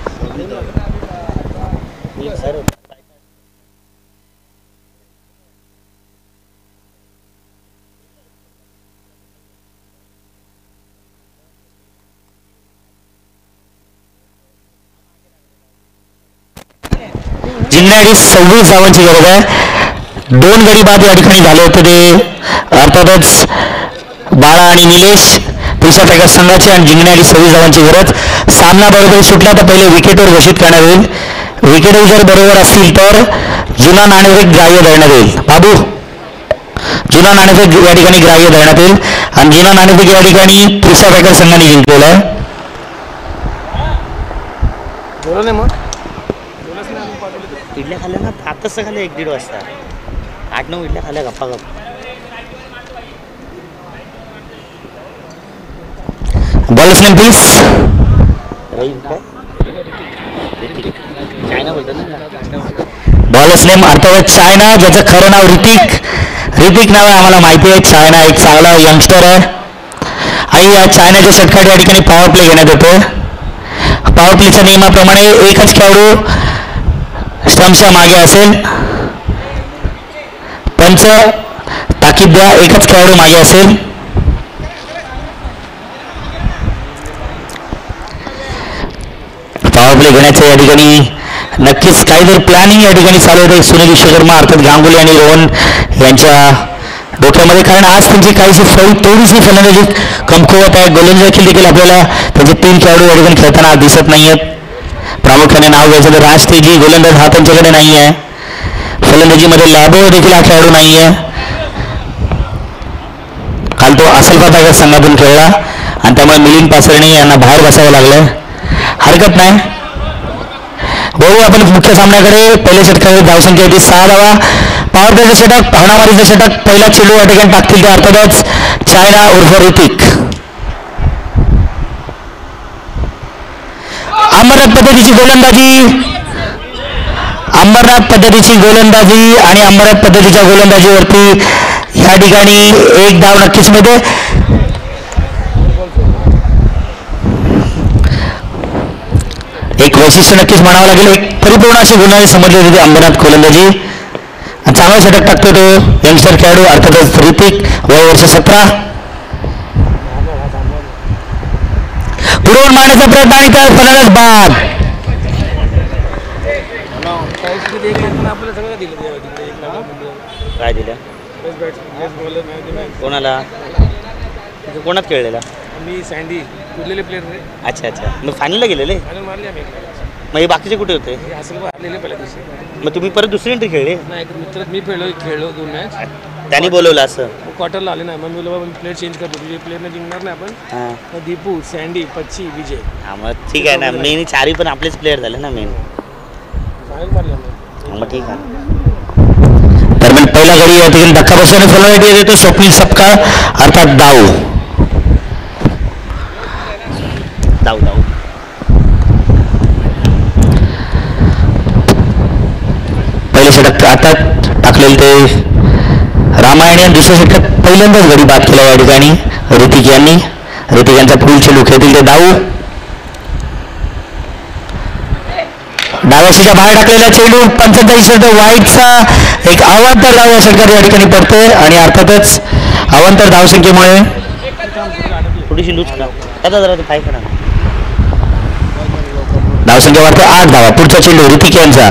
जिंकण्यासाठी सव्वीस धावांची गरज आहे. दोन गडी बाद या ठिकाणी झाले होते ते अर्थातच बाळा आणि निलेश त्रिशा टायगर्स संघाचे आणि जिंकण्यासाठी सव्वीस धावांची गरज. सामना बरोबर सुटला तर पहिले विकेटवर घोषित करण्यात येईल. विकेट जर बरोबर असतील तर जुना नाणेफेक ग्राह्य धरण्यात येईल. बाबू जुना नाणेफेक या ठिकाणी ग्राह्य धरण्यात येईल आणि जुना नाणेफेक या ठिकाणी त्रिशा टायगर्स संघाने जिंकलेला आहे. इडल्या खाल्ल्या ना भातच खाल्ल्या एक दीड वाजता आठ नऊ इडल्या खाल्ल्या गप्पा गप्पा. Balls name please. चायना बोलतात ना. बॉलर्स नेम अर्थात चायना ज्याचं खरं नाव ऋतिक ऋतिक नाव आहे आम्हाला माहिती आहे. चायना एक चांगला यंगस्टर आहे आणि या चायनाच्या षटकात या ठिकाणी पॉवर प्ले घेण्यात येतो. पॉवर प्लेच्या नियमाप्रमाणे एकच खेळाडू स्टंप्सच्या मागे असेल. पंच ताकीद द्या एकच खेळाडू मागे असेल. पॉवर प्ले घेण्याचं या ठिकाणी नक्कीच काहीतरी प्लॅनिंग या ठिकाणी चालू होते सुनील विश्वकर्मा अर्थात गांगुली आणि रोहन यांच्या डोक्यामध्ये. कारण आज त्यांची काहीशी फौल थोडीशी फलंदाजी कमकुवत आहे. गोलंदाजी देखील आपल्याला त्यांचे तीन खेळाडू या ठिकाणी खेळताना दिसत नाही आहेत. प्रामुख्याने नाव घ्यायचं तर राज तेजी गोलंदाज हा त्यांच्याकडे नाही आहे. फलंदाजीमध्ये लाभो देखील हा खेळाडू नाही आहे. काल तो असलफा टायगर्स संघातून खेळला आणि त्यामुळे मिलिंद पासरणे यांना बाहेर बसावं लागलं. हरकत नाही. बघू आपण मुख्य सामन्याकडे. पहिल्या षटकामध्ये धावसंख्या होती सहा धावा. पॉवर प्लेचं षटक हाणामारीचं षटक पहिला चेंडू या ठिकाणी टाकतील ते अर्थातच चायना उर्फ ऋतिक. अंबरनाथ पद्धतीची गोलंदाजी अंबरनाथ पद्धतीची गोलंदाजी आणि अंबरनाथ पद्धतीच्या गोलंदाजीवरती या ठिकाणी एक धाव नक्कीच मिळते. एक वैशिष्ट्य नक्कीच म्हणावं लागेल. एक परिपूर्ण अशी गुन्हे समजली होती अंबरनाथ गोलंदाजी. चांगला षटक टाकतो तो यंगस्टर खेळाडू अर्थातच ऋतिक वय वर्ष सतरा. पुढून मारण्याचा प्रयत्न आणि त्या फलंदाज बाद. काय दिलं कोणाला कोणात खेळलेला मी सँडी उरलेले प्लेअर. अच्छा अच्छा मग फायनलला गेलेले. मारले आम्ही. मग हे बाकीचे कुठे होते. असं आलेले पहिल्या दिवशी. मग तुम्ही परत दुसरी एंट्री खेळले. नाही मित्र मी खेळलो खेळलो दोन मॅच. त्यांनी बोलवलं असं. क्वार्टरला आले नाही. मग मी बोललो प्लेअर चेंज करतो. तुझे प्लेअरने जिंकणार नाही आपण. हां दीपू सँडी पच्ची विजय. हां मग ठीक आहे ना. मेन चारही पण आपलेच प्लेअर झाले ना मेन. फायनल मारले आम्ही. मग ठीक आहे. दरम्यान पहिला गडी या ठिकाणी धक्का बसवणे फलंदाजी देतो स्वप्नील सपकाळ अर्थात दाऊ. दाऊ दाऊ पहिले षटक आता टाकलेले ते रामायण आणि दुसऱ्या षटकात पहिल्यांदाच गडी बाद केला या ठिकाणी ऋतिक यांनी. ऋतिक यांचा पुढील चेंडू खेळतील ते दाऊ. डाव्याशीच्या बाहेर टाकलेला चेंडू पंचेचाळीस षटक वाईटचा एक अवांतर धाव या षटकात या ठिकाणी पडतोय आणि अर्थातच अवांतर धावसंख्येमुळे थोडीशी लूज करा. आता जरा पाय करा. धावसंख्या वाढते आठ धावा. पुढचा चेंडू ऋतिक यांचा.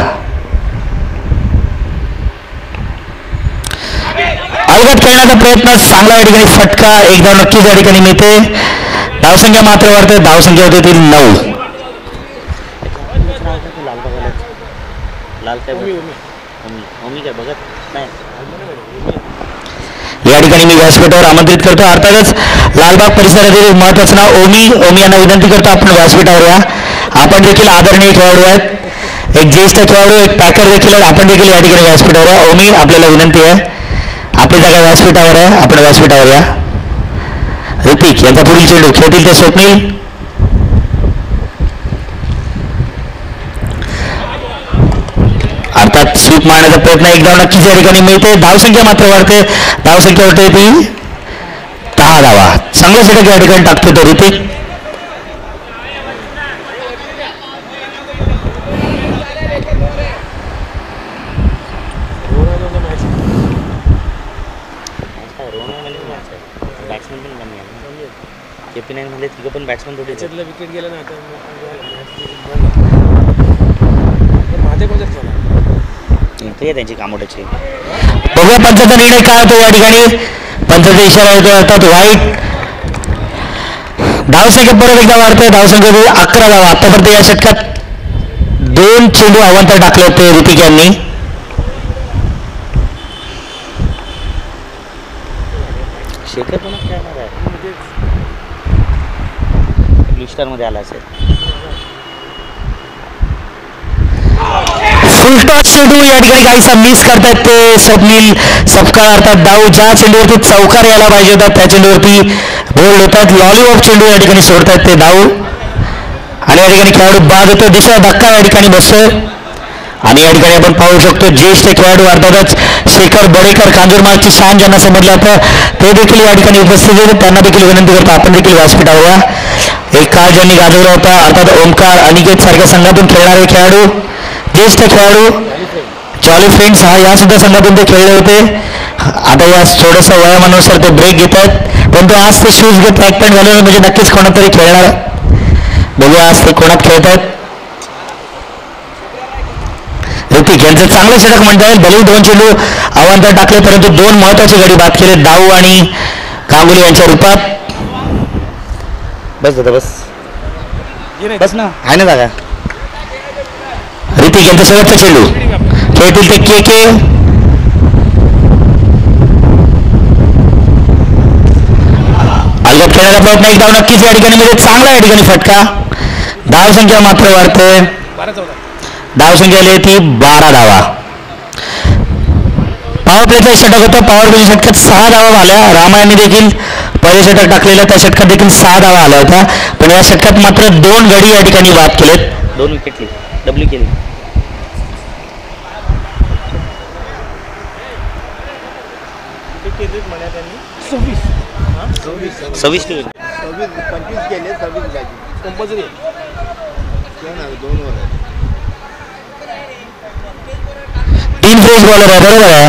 अलगद खेळण्याचा प्रयत्न चांगला. या ठिकाणी फटका. एक धाव नक्कीच या ठिकाणी मिळते. धावसंख्या मात्र वाढते. धावसंख्या होते ती नऊ. लाल काय ओमी काय बघत नाही. या ठिकाणी मी व्यासपीठावर आमंत्रित करतो. अर्थातच लालबाग परिसरातील महत्वाचं नाव ओमी. ओमी यांना विनंती करतो आपण व्यासपीठावर या. आपण देखील आदरणीय खेळाडू आहेत. एक ज्येष्ठ खेळाडू, एक पॅकर देखील आहेत. आपण देखील या ठिकाणी व्यासपीठावर या. ओमी आपल्याला विनंती आहे. आपली जागा व्यासपीठावर आहे. आपण व्यासपीठावर या. ऋतिक यांचा पुढील चेंडू खेळतील ते स्वप्नील. अर्थात स्वीप मारण्याचा प्रयत्न. एक धाव नक्कीच या ठिकाणी मिळते. धावसंख्या मात्र वाढते. धावसंख्या होते ती दहा धावा. चांगला षटक या ठिकाणी टाकतो तो ऋतिक. बॅट्समन पण कमी आहे. केपी नाईन मध्ये तिघं पण बॅट्समन थोडी विकेट गेला ना आता माझे कोणत्याच ते त्यांची कामोड्याची. बघूया पंचाचा निर्णय काय होतो या ठिकाणी. पंचाचा इशारा येतो. अर्थात वाईट. धावसंख्या परत एकदा वाढते. धावसंख्या अकरा धावा. आतापर्यंत या षटकात दोन चेंडू अवांतर टाकले होते ऋतिक यांनी. शेखर पण खेळणार आहे. ब्लू स्टार मध्ये आला असेल. फुलटॉस चेंडू या ठिकाणी काहीसा मिस करतायत ते स्वप्नील सपकाळ. अर्थात डाव ज्या चेंडूवरती चौकार यायला पाहिजे होता त्या चेंडूवरती बोल्ड होतात. लॉलीऑफ चेंडू या ठिकाणी सोडतात ते डाव. आणि या ठिकाणी खेळाडू बाद होतो. दुसरा धक्का या ठिकाणी बसतोय. आणि या ठिकाणी आपण पाहू शकतो ज्येष्ठ खेळाडू अर्थातच शेखर बडेकर कांजूरमार्गची शान ज्यांना समजलं होतं ते देखील या ठिकाणी उपस्थित आहेत. त्यांना देखील विनंती करतो आपण देखील व्यासपीठावर या. एक काळ ज्यांनी गाजवला होता अर्थात ओमकार अनिकेत सारख्या संघातून खेळणारे खेळाडू, ज्येष्ठ खेळाडू, जॉली फ्रेंड्स हा या सुद्धा संघातून ते खेळले होते. आता या थोडंसं वयामानानुसार ते ब्रेक घेत आहेत. परंतु आज ते शूज घेत ट्रॅक पॅन्ट घालून म्हणजे नक्कीच कोणात तरी खेळणार. बघूया आज ते कोणात खेळत आहेत. ऋतिक यांचं चांगलं षटक म्हणता येईल. भले दोन चेंडू अवांतर टाकले परंतु दोन महत्वाचे गडी बाद केले दाऊ आणि गांगुली यांच्या रूपात. बस दादा बस बस ना आहे ना जागा. ऋतिक यांचा शेवटचा चेंडू खेळतील ते के के. अलगद खेळण्याचा प्रयत्न. एक धाव नक्कीच या ठिकाणी म्हणजे चांगला या ठिकाणी फटका. धाव संख्या मात्र वाढते. धाव संख्या आली ती बारा धावा. पॉवर प्लेचा षटक होतं. पॉवर प्ले षटकात सहा धावा झाल्या. रामायणी देखील पहिले षटक टाकलेलं त्या षटकात देखील सहा धावा आल्या होत्या. पण या षटकात मात्र दोन गडी या ठिकाणी बाद केलेत. दोन विकेटली डब्ल्यू केली. सव्वीस सव्वीस पंचवीस केले सव्वीस कंपल्सरी दोन ओव्हर आहे. तीन फ्रेश बॉलर आहे बरोबर आहे.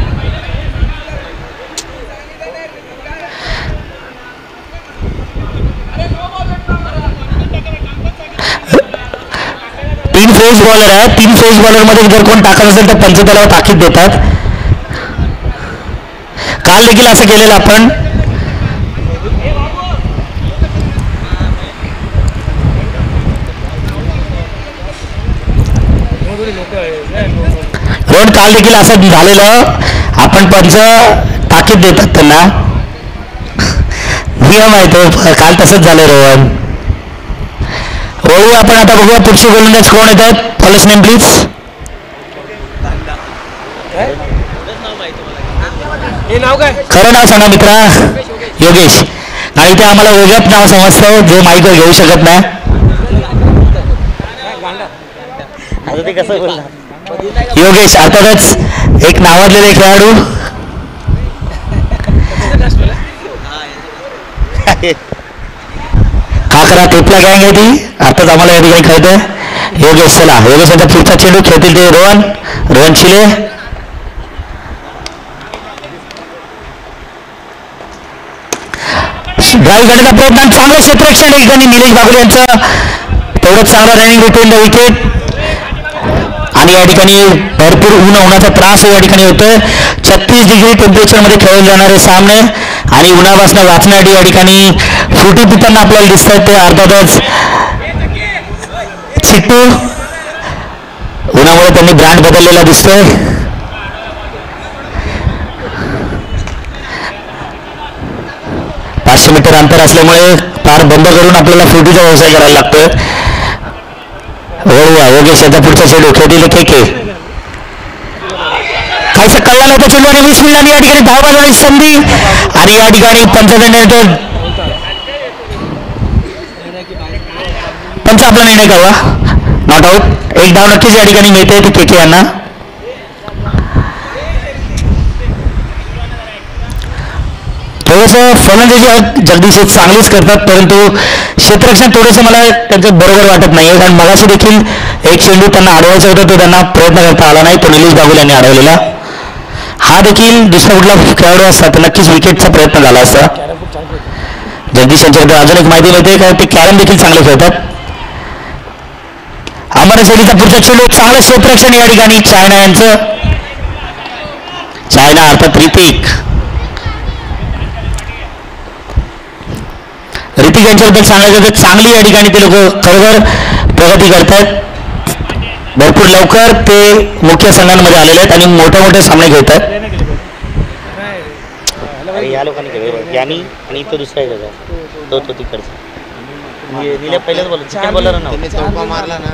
तीन फ्रेश बॉलर आहे. तीन फ्रेश बॉलर मध्ये जर कोण टाकत असेल तर पंच त्याला ताकीद देतात. काल देखील असं केलेलं आपण. रोहन काल देखील असं झालेलं. आपण पंच ताकीद देतात त्यांना. नियम आहे तो. काल तसंच झालं रोहन. वळू आपण आता बघूया पुढचे गोलंदाज कोण येतात. Follows name please. खरं नाव सांगा मित्रा. योगेश. आणि ते आम्हाला वेगळंच नाव समजतं जे माईकवर घेऊ शकत नाही. आता ते कसं बोलणार. योगेश अर्थातच एक नावाजलेले खेळाडू. काकरा टेपला गँग आहे ती. आताच आम्हाला या ठिकाणी कळतंय. योगेश चला योगेश यांचा पुढचा चेंडू खेळतील ते रोहन. रोहन शिले. ड्राईव्ह करण्याचा प्रयत्न. चांगलं क्षेत्ररक्षण एक ठिकाणी निलेश बागुल यांचं. तेवढंच चांगलं रनिंग रिटर्न द विकेट. आणि या ठिकाणी भरपूर ऊन उन्हाचा त्रास या ठिकाणी होतोय. छत्तीस डिग्री टेम्परेचरमध्ये खेळले जाणारे सामने आणि उन्हापासून वाचण्यासाठी या ठिकाणी फ्रुटी पिताना आपल्याला दिसत आहेत ते अर्थातच चिट्टू. उन्हामुळे त्यांनी ब्रँड बदललेला दिसतोय. पाचशे मीटर अंतर असल्यामुळे फार बंद करून आपल्याला फ्रुटीचा व्यवसाय करायला लागतोय. वळूया योगेश याचा पुढचा चेंडू खेळतील के खायचं कळला नव्हता चेंडू आणि वीस मिनिटांनी या ठिकाणी धाव बाजूची संधी आणि या ठिकाणी पंचदंड पंच आपला निर्णय करावा. Not out. एक धाव नक्कीच या ठिकाणी मिळते ती के के यांना. थोडंसं फलंदाजी जगदीश हे चांगलीच करतात परंतु क्षेत्ररक्षण थोडंसं मला त्यांचं बरोबर वाटत नाही कारण मगाशी देखील एक चेंडू त्यांना अडवायचा होता तो त्यांना प्रयत्न करता आला नाही. तो निलेश बागुल यांनी अडवलेला. हा देखील दुसरा कुठला खेळाडू असता तर नक्कीच विकेटचा प्रयत्न झाला असता. जगदीश यांच्याबद्दल अजून एक माहिती मिळते का ते कॅरम देखील चांगले खेळतात. अमर शेडीचा पुढचा चेंडू चांगलं क्षेत्ररक्षण या ठिकाणी चायना यांचं. चायना अर्थात ऋतिक. ऋतिक यांच्याबद्दल सांगायचं तर चांगली या ठिकाणी ते लोक खरोखर प्रगती करतात. भरपूर लवकर ते मुख्य संघांमध्ये आलेले आहेत आणि मोठे मोठे सामने घेतात. या लोकांनी केलं यांनी आणि तो दुसरा एक होता तो तो तिकडचा निल्या पहिल्याच बॉलर चिकन बॉलर नव्हता मारला ना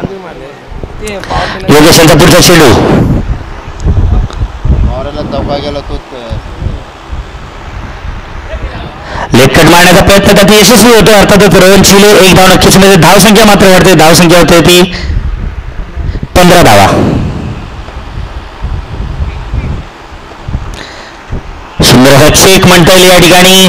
योगेश यांचा पुढचा चेंडू मारायला चौका गेला तोच लेग कट मारण्याचा प्रयत्न त्यात यशस्वी होतो. अर्थातच रोहन चिले एक धाव नक्कीच म्हणजे धाव संख्या मात्र वाढते. धाव संख्या होते ती पंधरा धावा. सुंदर असा चेक म्हणता येईल या ठिकाणी.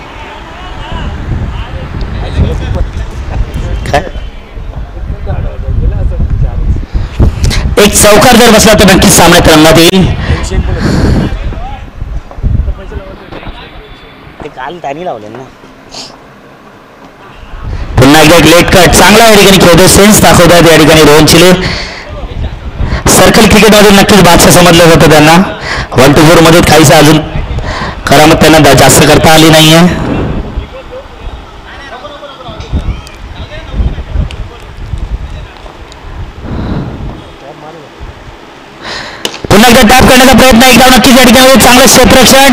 एक चौकार जर बसला तर नक्कीच सामन्यात रंगात येईल. ते काल त्यांनी लावले ना. पुन्हा एकदा एक लेट कट चांगला या ठिकाणी खेळतो. सेन्स दाखवतात या ठिकाणी रोहन चिले. सर्कल क्रिकेटमध्ये नक्कीच बादशाह समजलं जातं त्यांना. वन टू फोर मध्ये काहीच अजून करामत त्यांना जास्त करता आली नाहीये. पुन्हा एकदा टॅप करण्याचा प्रयत्न एक धाव नक्कीच या ठिकाणी चांगलं क्षेत्ररक्षण.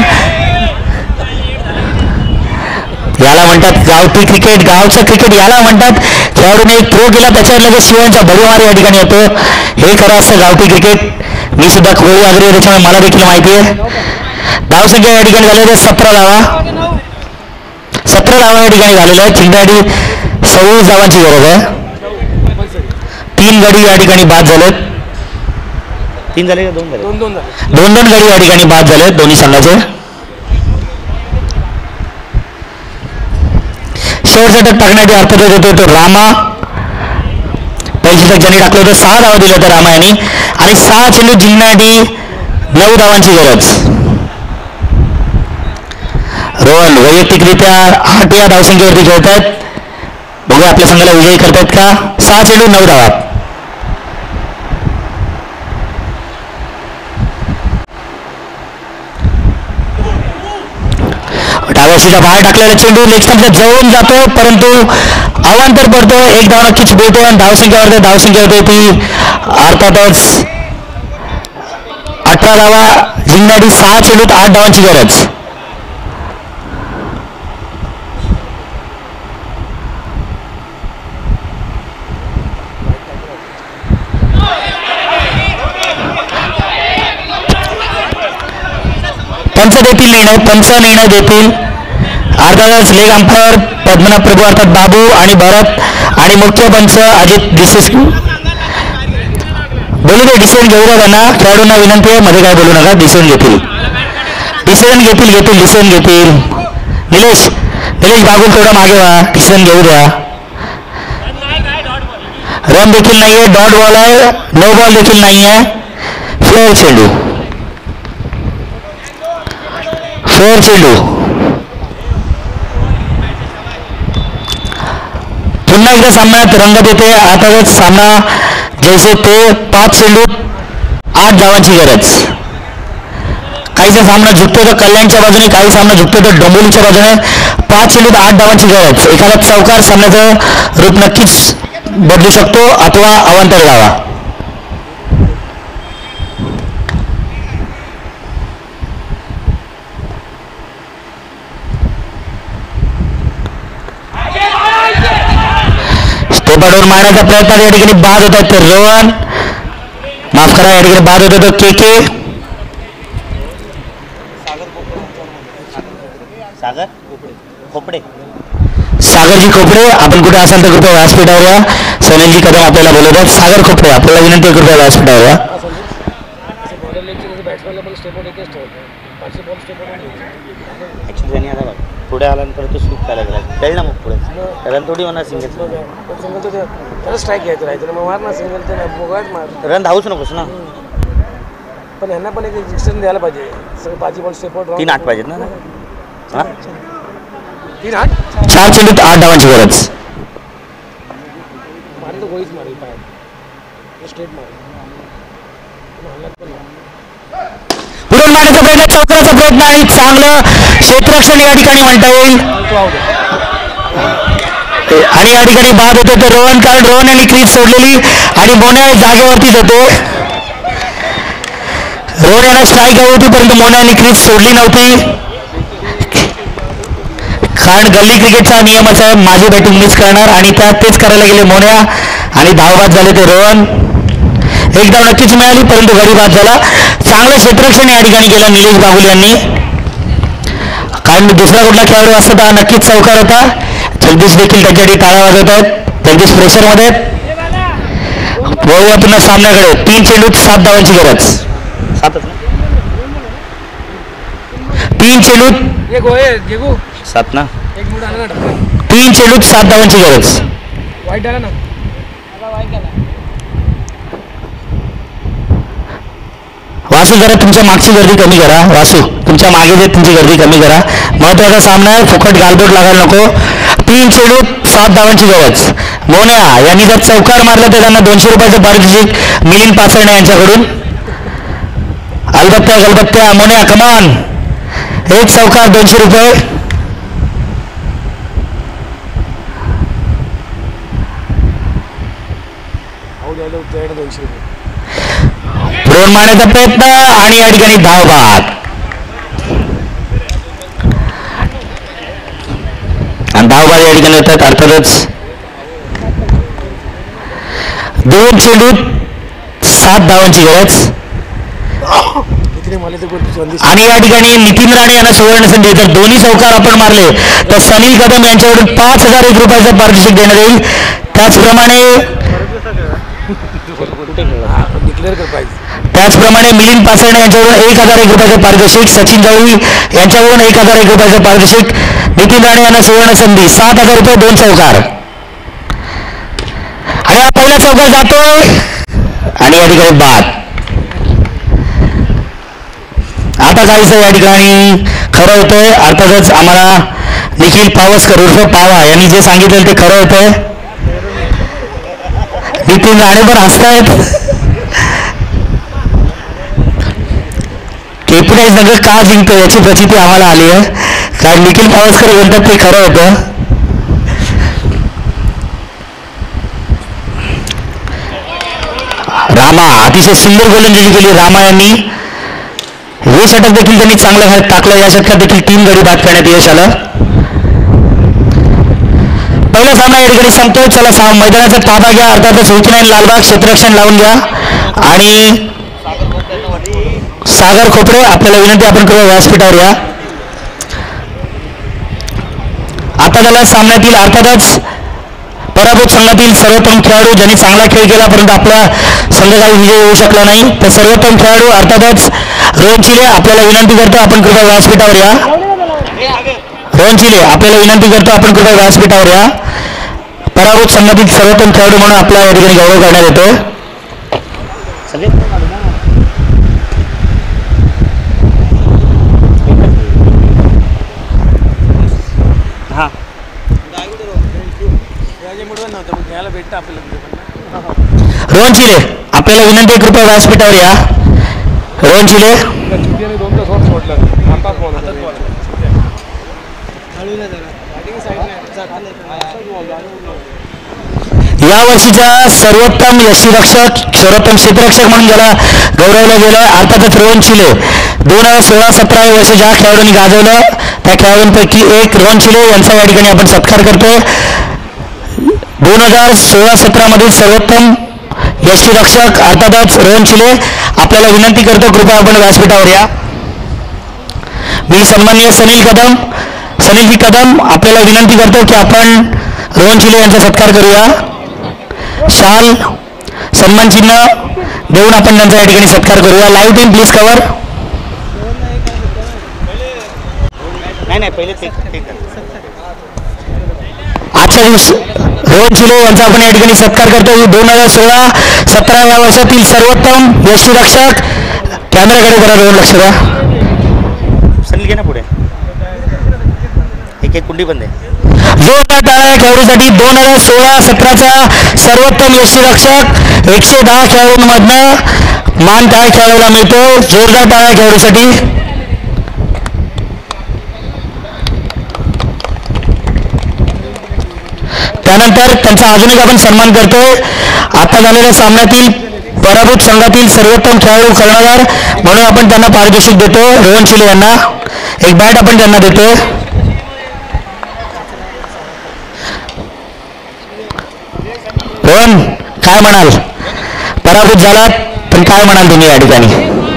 याला म्हणतात गावठी क्रिकेट. गावचं क्रिकेट याला म्हणतात. खेळाडूने एक थ्रो केला त्याच्यावर लगेच शिवांचा भडीमार या ठिकाणी येतो. हे खरं असतं गावठी क्रिकेट. मी सुद्धा कोळी आग्रही त्याच्यामुळे मला देखील माहिती आहे. धाव संख्या या ठिकाणी झालेली आहे सतरा धावा. सतरा धावा या ठिकाणी झालेल्या आहेत. चिंताडी सव्वीस धावांची गरज आहे. तीन गडी या ठिकाणी बाद झालेत. तीन झाले दोन झाले दोन दोन झाले दोन दोन गडी या ठिकाणी बाद झालेत दोन्ही संघाचे. शेवटचा षटक टाकण्याची अर्थातच होतो तो रामा. पहिलं षटक ज्यांनी टाकलं होतं सहा धावा दिल्या होत्या रामा यांनी आणि सहा चेंडू जिंकण्यासाठी नऊ धावांची गरज. रोहन वैयक्तिकरित्या आठ या धावसंख्येवरती खेळत आहेत. बघूया आपल्या संघाला विजयी करतायत का. सहा चेंडू नऊ धावा. डाव्याशीचा बाहेर टाकलेला चेंडू लेग स्टंपच्या जवळून जातो परंतु अवांतर पडतो. एक धाव नक्कीच मिळते आणि धावसंख्या होते धावसंख्या होते ती अर्थातच अठरा धावा जिंकण्यासाठी सहा चेंडूत आठ धावांची गरज. पंच देतील निर्णय. पंच निर्णय देतील. अर्थातच लेग अंपायर पद्मनाभ प्रभू अर्थात बाबू आणि भरत आणि मुख्य पंच अजित डिसिस बोलू दे. डिसिजन घेऊ द्या त्यांना. खेळाडूंना विनंती आहे मध्ये काय बोलू नका. डिसिजन घेतील डिसिजन घेतील घेतील डिसिजन घेतील. निलेश निलेश बागुल थोडा मागे व्हा. डिसिजन घेऊ द्या. रन देखील नाहीये. डॉट बॉल आहे. नो बॉल देखील नाही आहे. फेअर चेंडू फेअर चेंडू. पुन्हा एकदा सामन्यात रंगत येते. आता सामना जैसे ते पाच चेंडूत आठ धावांची गरज. काहीचा सामना झुकतो तर कल्याणच्या बाजूने, काही सामना झुकतो तर डोंबिवलीच्या बाजूने. पाच चेंडूत आठ धावांची गरज. एखादा चौकार सामन्याचं रूप नक्कीच बदलू शकतो अथवा अवांतर धावा. स्टेपाडवर मारण्याचा प्रयत्न या ठिकाणी बाद होत आहेत. तर रोहन माफ करा, या ठिकाणी बाद होत तो के के सागर खोपडे सागरजी खोपडे. आपण कुठे असाल तर कृपया व्यासपीठावर या. सनीलजी कदम आपल्याला बोलवतात. सागर खोपडे आपल्याला विनंती आहे, कृपया व्यासपीठावर या. ॲक्च्युली त्यांनी आता बघ पुढे आल्यानंतर तो स्वीप करायला लागला. कळलं ना मग पुढे रन थोडी होणार सिंगल. त्याला स्ट्राईक घ्यायचं राहायचं मग मार ना सिंगल. ते मोगाच मार, रन धावूच नकोस ना. पण यांना पण एक एक्सटेंड द्यायला पाहिजे. सगळं पाचही बॉल स्टेपवर तीन आठ पाहिजेत ना. हां तीन आठ चार चेंडूत आठ धावांची गरज. मारे तर गोळीच मारेल पाय स्ट्रेट मारेल. पुढून मारण्याचा प्रयत्न, चौकाराचा प्रयत्न आणि चांगलं क्षेत्ररक्षण या ठिकाणी म्हणता येईल. आणि या ठिकाणी बाद होते तर रोहन, कारण रोहन यांनी क्रीज सोडलेली आणि मोन्या जागेवरतीच होते. रोहन यांना स्ट्राईक हवी होती परंतु मोन्या यांनी क्रीज सोडली नव्हती. कारण गल्ली क्रिकेटचा नियमच आहे, माझी बॅटिंग मिस करणार आणि त्यात तेच करायला गेले मोन्या आणि धावबाद झाले ते रोहन. एक धाव नक्कीच मिळाली परंतु गडी बाद झाला. चांगलं क्षेत्ररक्षण या ठिकाणी केलं निलेश बागुल यांनी. कारण दुसरा कुठला खेळाडू असता तर नक्कीच चौकार होता. जगदीश देखील त्याच्यासाठी टाळ्या वाजवत आहेत. जगदीश प्रेशरमध्ये. बघूया पुन्हा सामन्याकडे. तीन चेंडूत सात धावांची गरज. सातच ना. तीन चेंडूत एक होय घेऊ सात ना. एक मिनिट आला ना. तीन चेंडूत सात धावांची गरज. वाईट आला ना. वासू जरा तुमच्या मागची गर्दी कमी करा. वासू तुमच्या मागे जे तुमची गर्दी कमी करा. महत्वाचा सामना आहे, फुकट गालबोट लागायला नको. तीन चेंडूत सात धावांची गरज. मोन्या यांनी जर चौकार मारला तर त्यांना दोनशे रुपयाचं पारितोषिक मिलिंद पाचरणे यांच्याकडून. अलबत्त्या गलबत्त्या मोन्या कमान. एक चौकार दोनशे रुपये. दोनशे रुपये ड्रोन मारण्याचा प्रयत्न आणि या ठिकाणी धावबाद. आणि धावबाद या ठिकाणी होतात. अर्थातच दोन चेंडूत सात धावांची गरज. आणि या ठिकाणी नितीन राणे यांना सुवर्ण संधी. जर दोन्ही चौकार आपण मारले तर सनील कदम यांच्याकडून पाच हजार एक रुपयाचं पारितोषिक देण्यात येईल. त्याचप्रमाणे त्याचप्रमाणे मिलिंद पाचरणे यांच्याकडून एक हजार एक रुपयाचं पारितोषिक. सचिन जावळी यांच्याकडून एक हजार एक रुपयाचं पारितोषिक. नितीन राणे यांना सुवर्ण संधी. सात हजार रुपये दोन चौकार. आणि हा पहिला चौकार जातोय आणि या ठिकाणी बाद. आता काहीसं या ठिकाणी खरं होतंय. अर्थातच आम्हाला निखिल पावसकर उर्फ पावा यांनी जे सांगितलं ते खरं होतंय. नितीन राणे पण हसतायत. केपीआय नगर का जिंकतो याची प्रचिती आम्हाला आली आहे. कारण निखिल पावसकर म्हणतात ते खरं होतं. रामा अतिशय सुंदर गोलंदाजी केली रामा यांनी. हे षटक देखील त्यांनी चांगलं टाकलं. या षटकात देखील तीन गडी बाद करण्यात यश आलं. पहिला सामना या ठिकाणी संपतो. चला सा मैदानाचा ताबा घ्या. अर्थातच विकीनाईन लालबाग क्षेत्ररक्षण लावून घ्या. आणि सागर खोपडे आपल्याला विनंती आपण करूया व्यासपीठावर या. आता त्याला सामन्यातील अर्थातच पराभूत संघातील सर्वोत्तम खेळाडू ज्यांनी चांगला खेळ केला परंतु आपला संघ काही विजय होऊ शकला नाही तर सर्वोत्तम खेळाडू अर्थातच रोहन चिले आपल्याला विनंती करतो आपण कृपया व्यासपीठावर या. रोहन चिले आपल्याला विनंती करतो आपण कृपया व्यासपीठावर या. पराभूत संघातील सर्वोत्तम खेळाडू म्हणून आपला या ठिकाणी गौरव करण्यात येतो. हां खेळायला भेटतं आपल्याला तिथे पण. रोहन चिले आपल्याला विनंती आहे, कृपया व्यासपीठावर या. रोहन चिले चुकीने दोन तास वर सोडलं आता या वर्षीच्या सर्वोत्तम यष्टीरक्षक सर्वोत्तम क्षेत्ररक्षक म्हणून ज्याला गौरवलं गेलं अर्थातच रोहन चिले. दोन हजार सोळा सतरा या वर्षी ज्या खेळाडूंनी गाजवलं त्या खेळाडूंपैकी एक रोहन चिले यांचा या ठिकाणी आपण सत्कार करतोय. दोन हजार सोळा सतरा मधील सर्वोत्तम यष्टीरक्षक अर्थातच रोहन चिले. आपल्याला विनंती करतो, कृपया आपण व्यासपीठावर या. मी सन्माननीय सनील कदम सनीलजी कदम आपल्याला विनंती करतो की आपण रोहन चिले यांचा सत्कार करूया. शाल सन्मान चिन्ह देऊन आपण त्यांचा या ठिकाणी सत्कार करूया. Live team please cover. नाही नाही पहिले ते ते करा. आजच्या दिवस रोहन चिले यांचा आपण या ठिकाणी सत्कार करतो. दोन हजार सोळा सतरा या वर्षातील सर्वोत्तम यष्टीरक्षक. कॅमेराकडे करा, रोहन लक्ष द्या. सनील घे ना पुढे. एक एक कुंडी बंद आहे. जोरदार टाळ्या खेळाडूसाठी. दोन हजार सोळा सतराचा सर्वोत्तम यष्टीरक्षक एकशे दहा खेळाडूंमधनं मान काय खेळाडूला मिळतो. जोरदार टाळ्या खेळाडूसाठी. त्यानंतर त्यांचा अजून एक आपण सन्मान करतोय. आता झालेल्या सामन्यातील पराभूत संघातील सर्वोत्तम खेळाडू कर्णधार म्हणून आपण त्यांना पारितोषिक देतो. रोहन चिले यांना एक बॅट आपण त्यांना देतोय. रोहन काय म्हणाल, पराभूत झालात पण काय म्हणाल तुम्ही या ठिकाणी.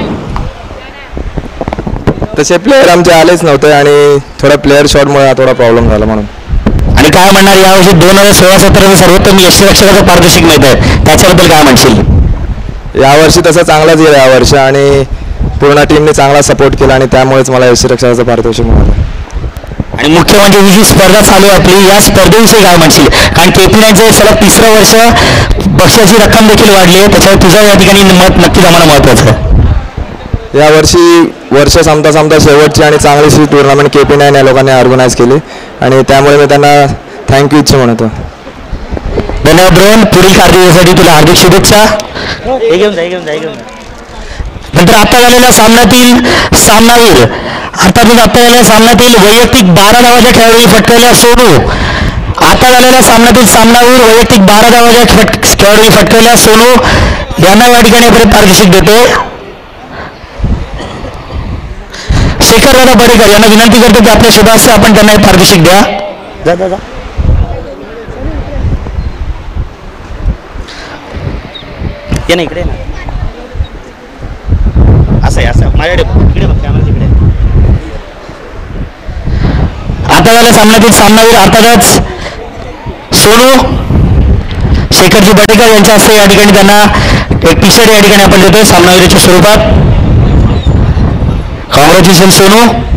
तसे प्लेयर आमचे आलेच नव्हते आणि थोडा प्लेयर शॉटमुळे थोडा प्रॉब्लेम झाला म्हणून. आणि काय म्हणणार, यावर्षी दोन हजार सोळा सतराचं सर्वोत्तम यष्टीरक्षकाचं पारितोषिक मिळत आहे, त्याच्याबद्दल काय म्हणशील. यावर्षी तसं चांगलाच गेला यावर्षी आणि पूर्ण टीमने चांगला सपोर्ट केला आणि त्यामुळेच मला यष्टीरक्षकाचं पारितोषिक मिळालं. आणि मुख्य म्हणजे ही जी स्पर्धा चालू आहे आपली, या स्पर्धेविषयी काय म्हणशील. कारण केपी नाईनचं सलग तिसरं वर्ष बक्षाची रक्कम देखील वाढली आहे, त्याच्यावर तुझं या ठिकाणी मत नक्कीच आम्हाला महत्त्वाचं आहे. यावर्षी वर्ष संपता संपता शेवटची आणि चांगलीशी टुर्नामेंट के पी नाईन या लोकांनी ऑर्गनाईज केली आणि त्यामुळे मी त्यांना थँक्यू इच्छा म्हणतो. धन्यवाद रोहन. पुढील कारकिर्दीसाठी तुला हार्दिक शुभेच्छा. हे घेऊन जा हे घेऊन जा हे घेऊन जा. नंतर आता झालेल्या सामन्यातील सामनावीर अर्थातच आता झालेल्या सामन्यातील वैयक्तिक बारा धावाच्या खेळाडूंनी फटकावल्या सोनू. आता झालेल्या सामन्यातील सामनावीर वैयक्तिक बारा धावाच्या फट खेळाडूंनी फटकावल्या सोनू यांना या ठिकाणी आपण पारितोषिक देतो. शेखर दादा बडेकर यांना विनंती करतो की आपल्या शुभास्ते आपण त्यांना एक पारितोषिक द्या. जा जा जा. ये ना इकडे ना. असं आहे असं माझ्याकडे इकडे बघ कॅमेरा तिकडे. आता झाल्या सामन्यातील सामनावीर अर्थातच सोनू शेखरजी बडेकर यांच्या हस्ते या ठिकाणी त्यांना एक टी शर्ट या ठिकाणी आपण देतो सामनावीराच्या स्वरूपात. कॉंग्रॅच्युलेशन सोनू.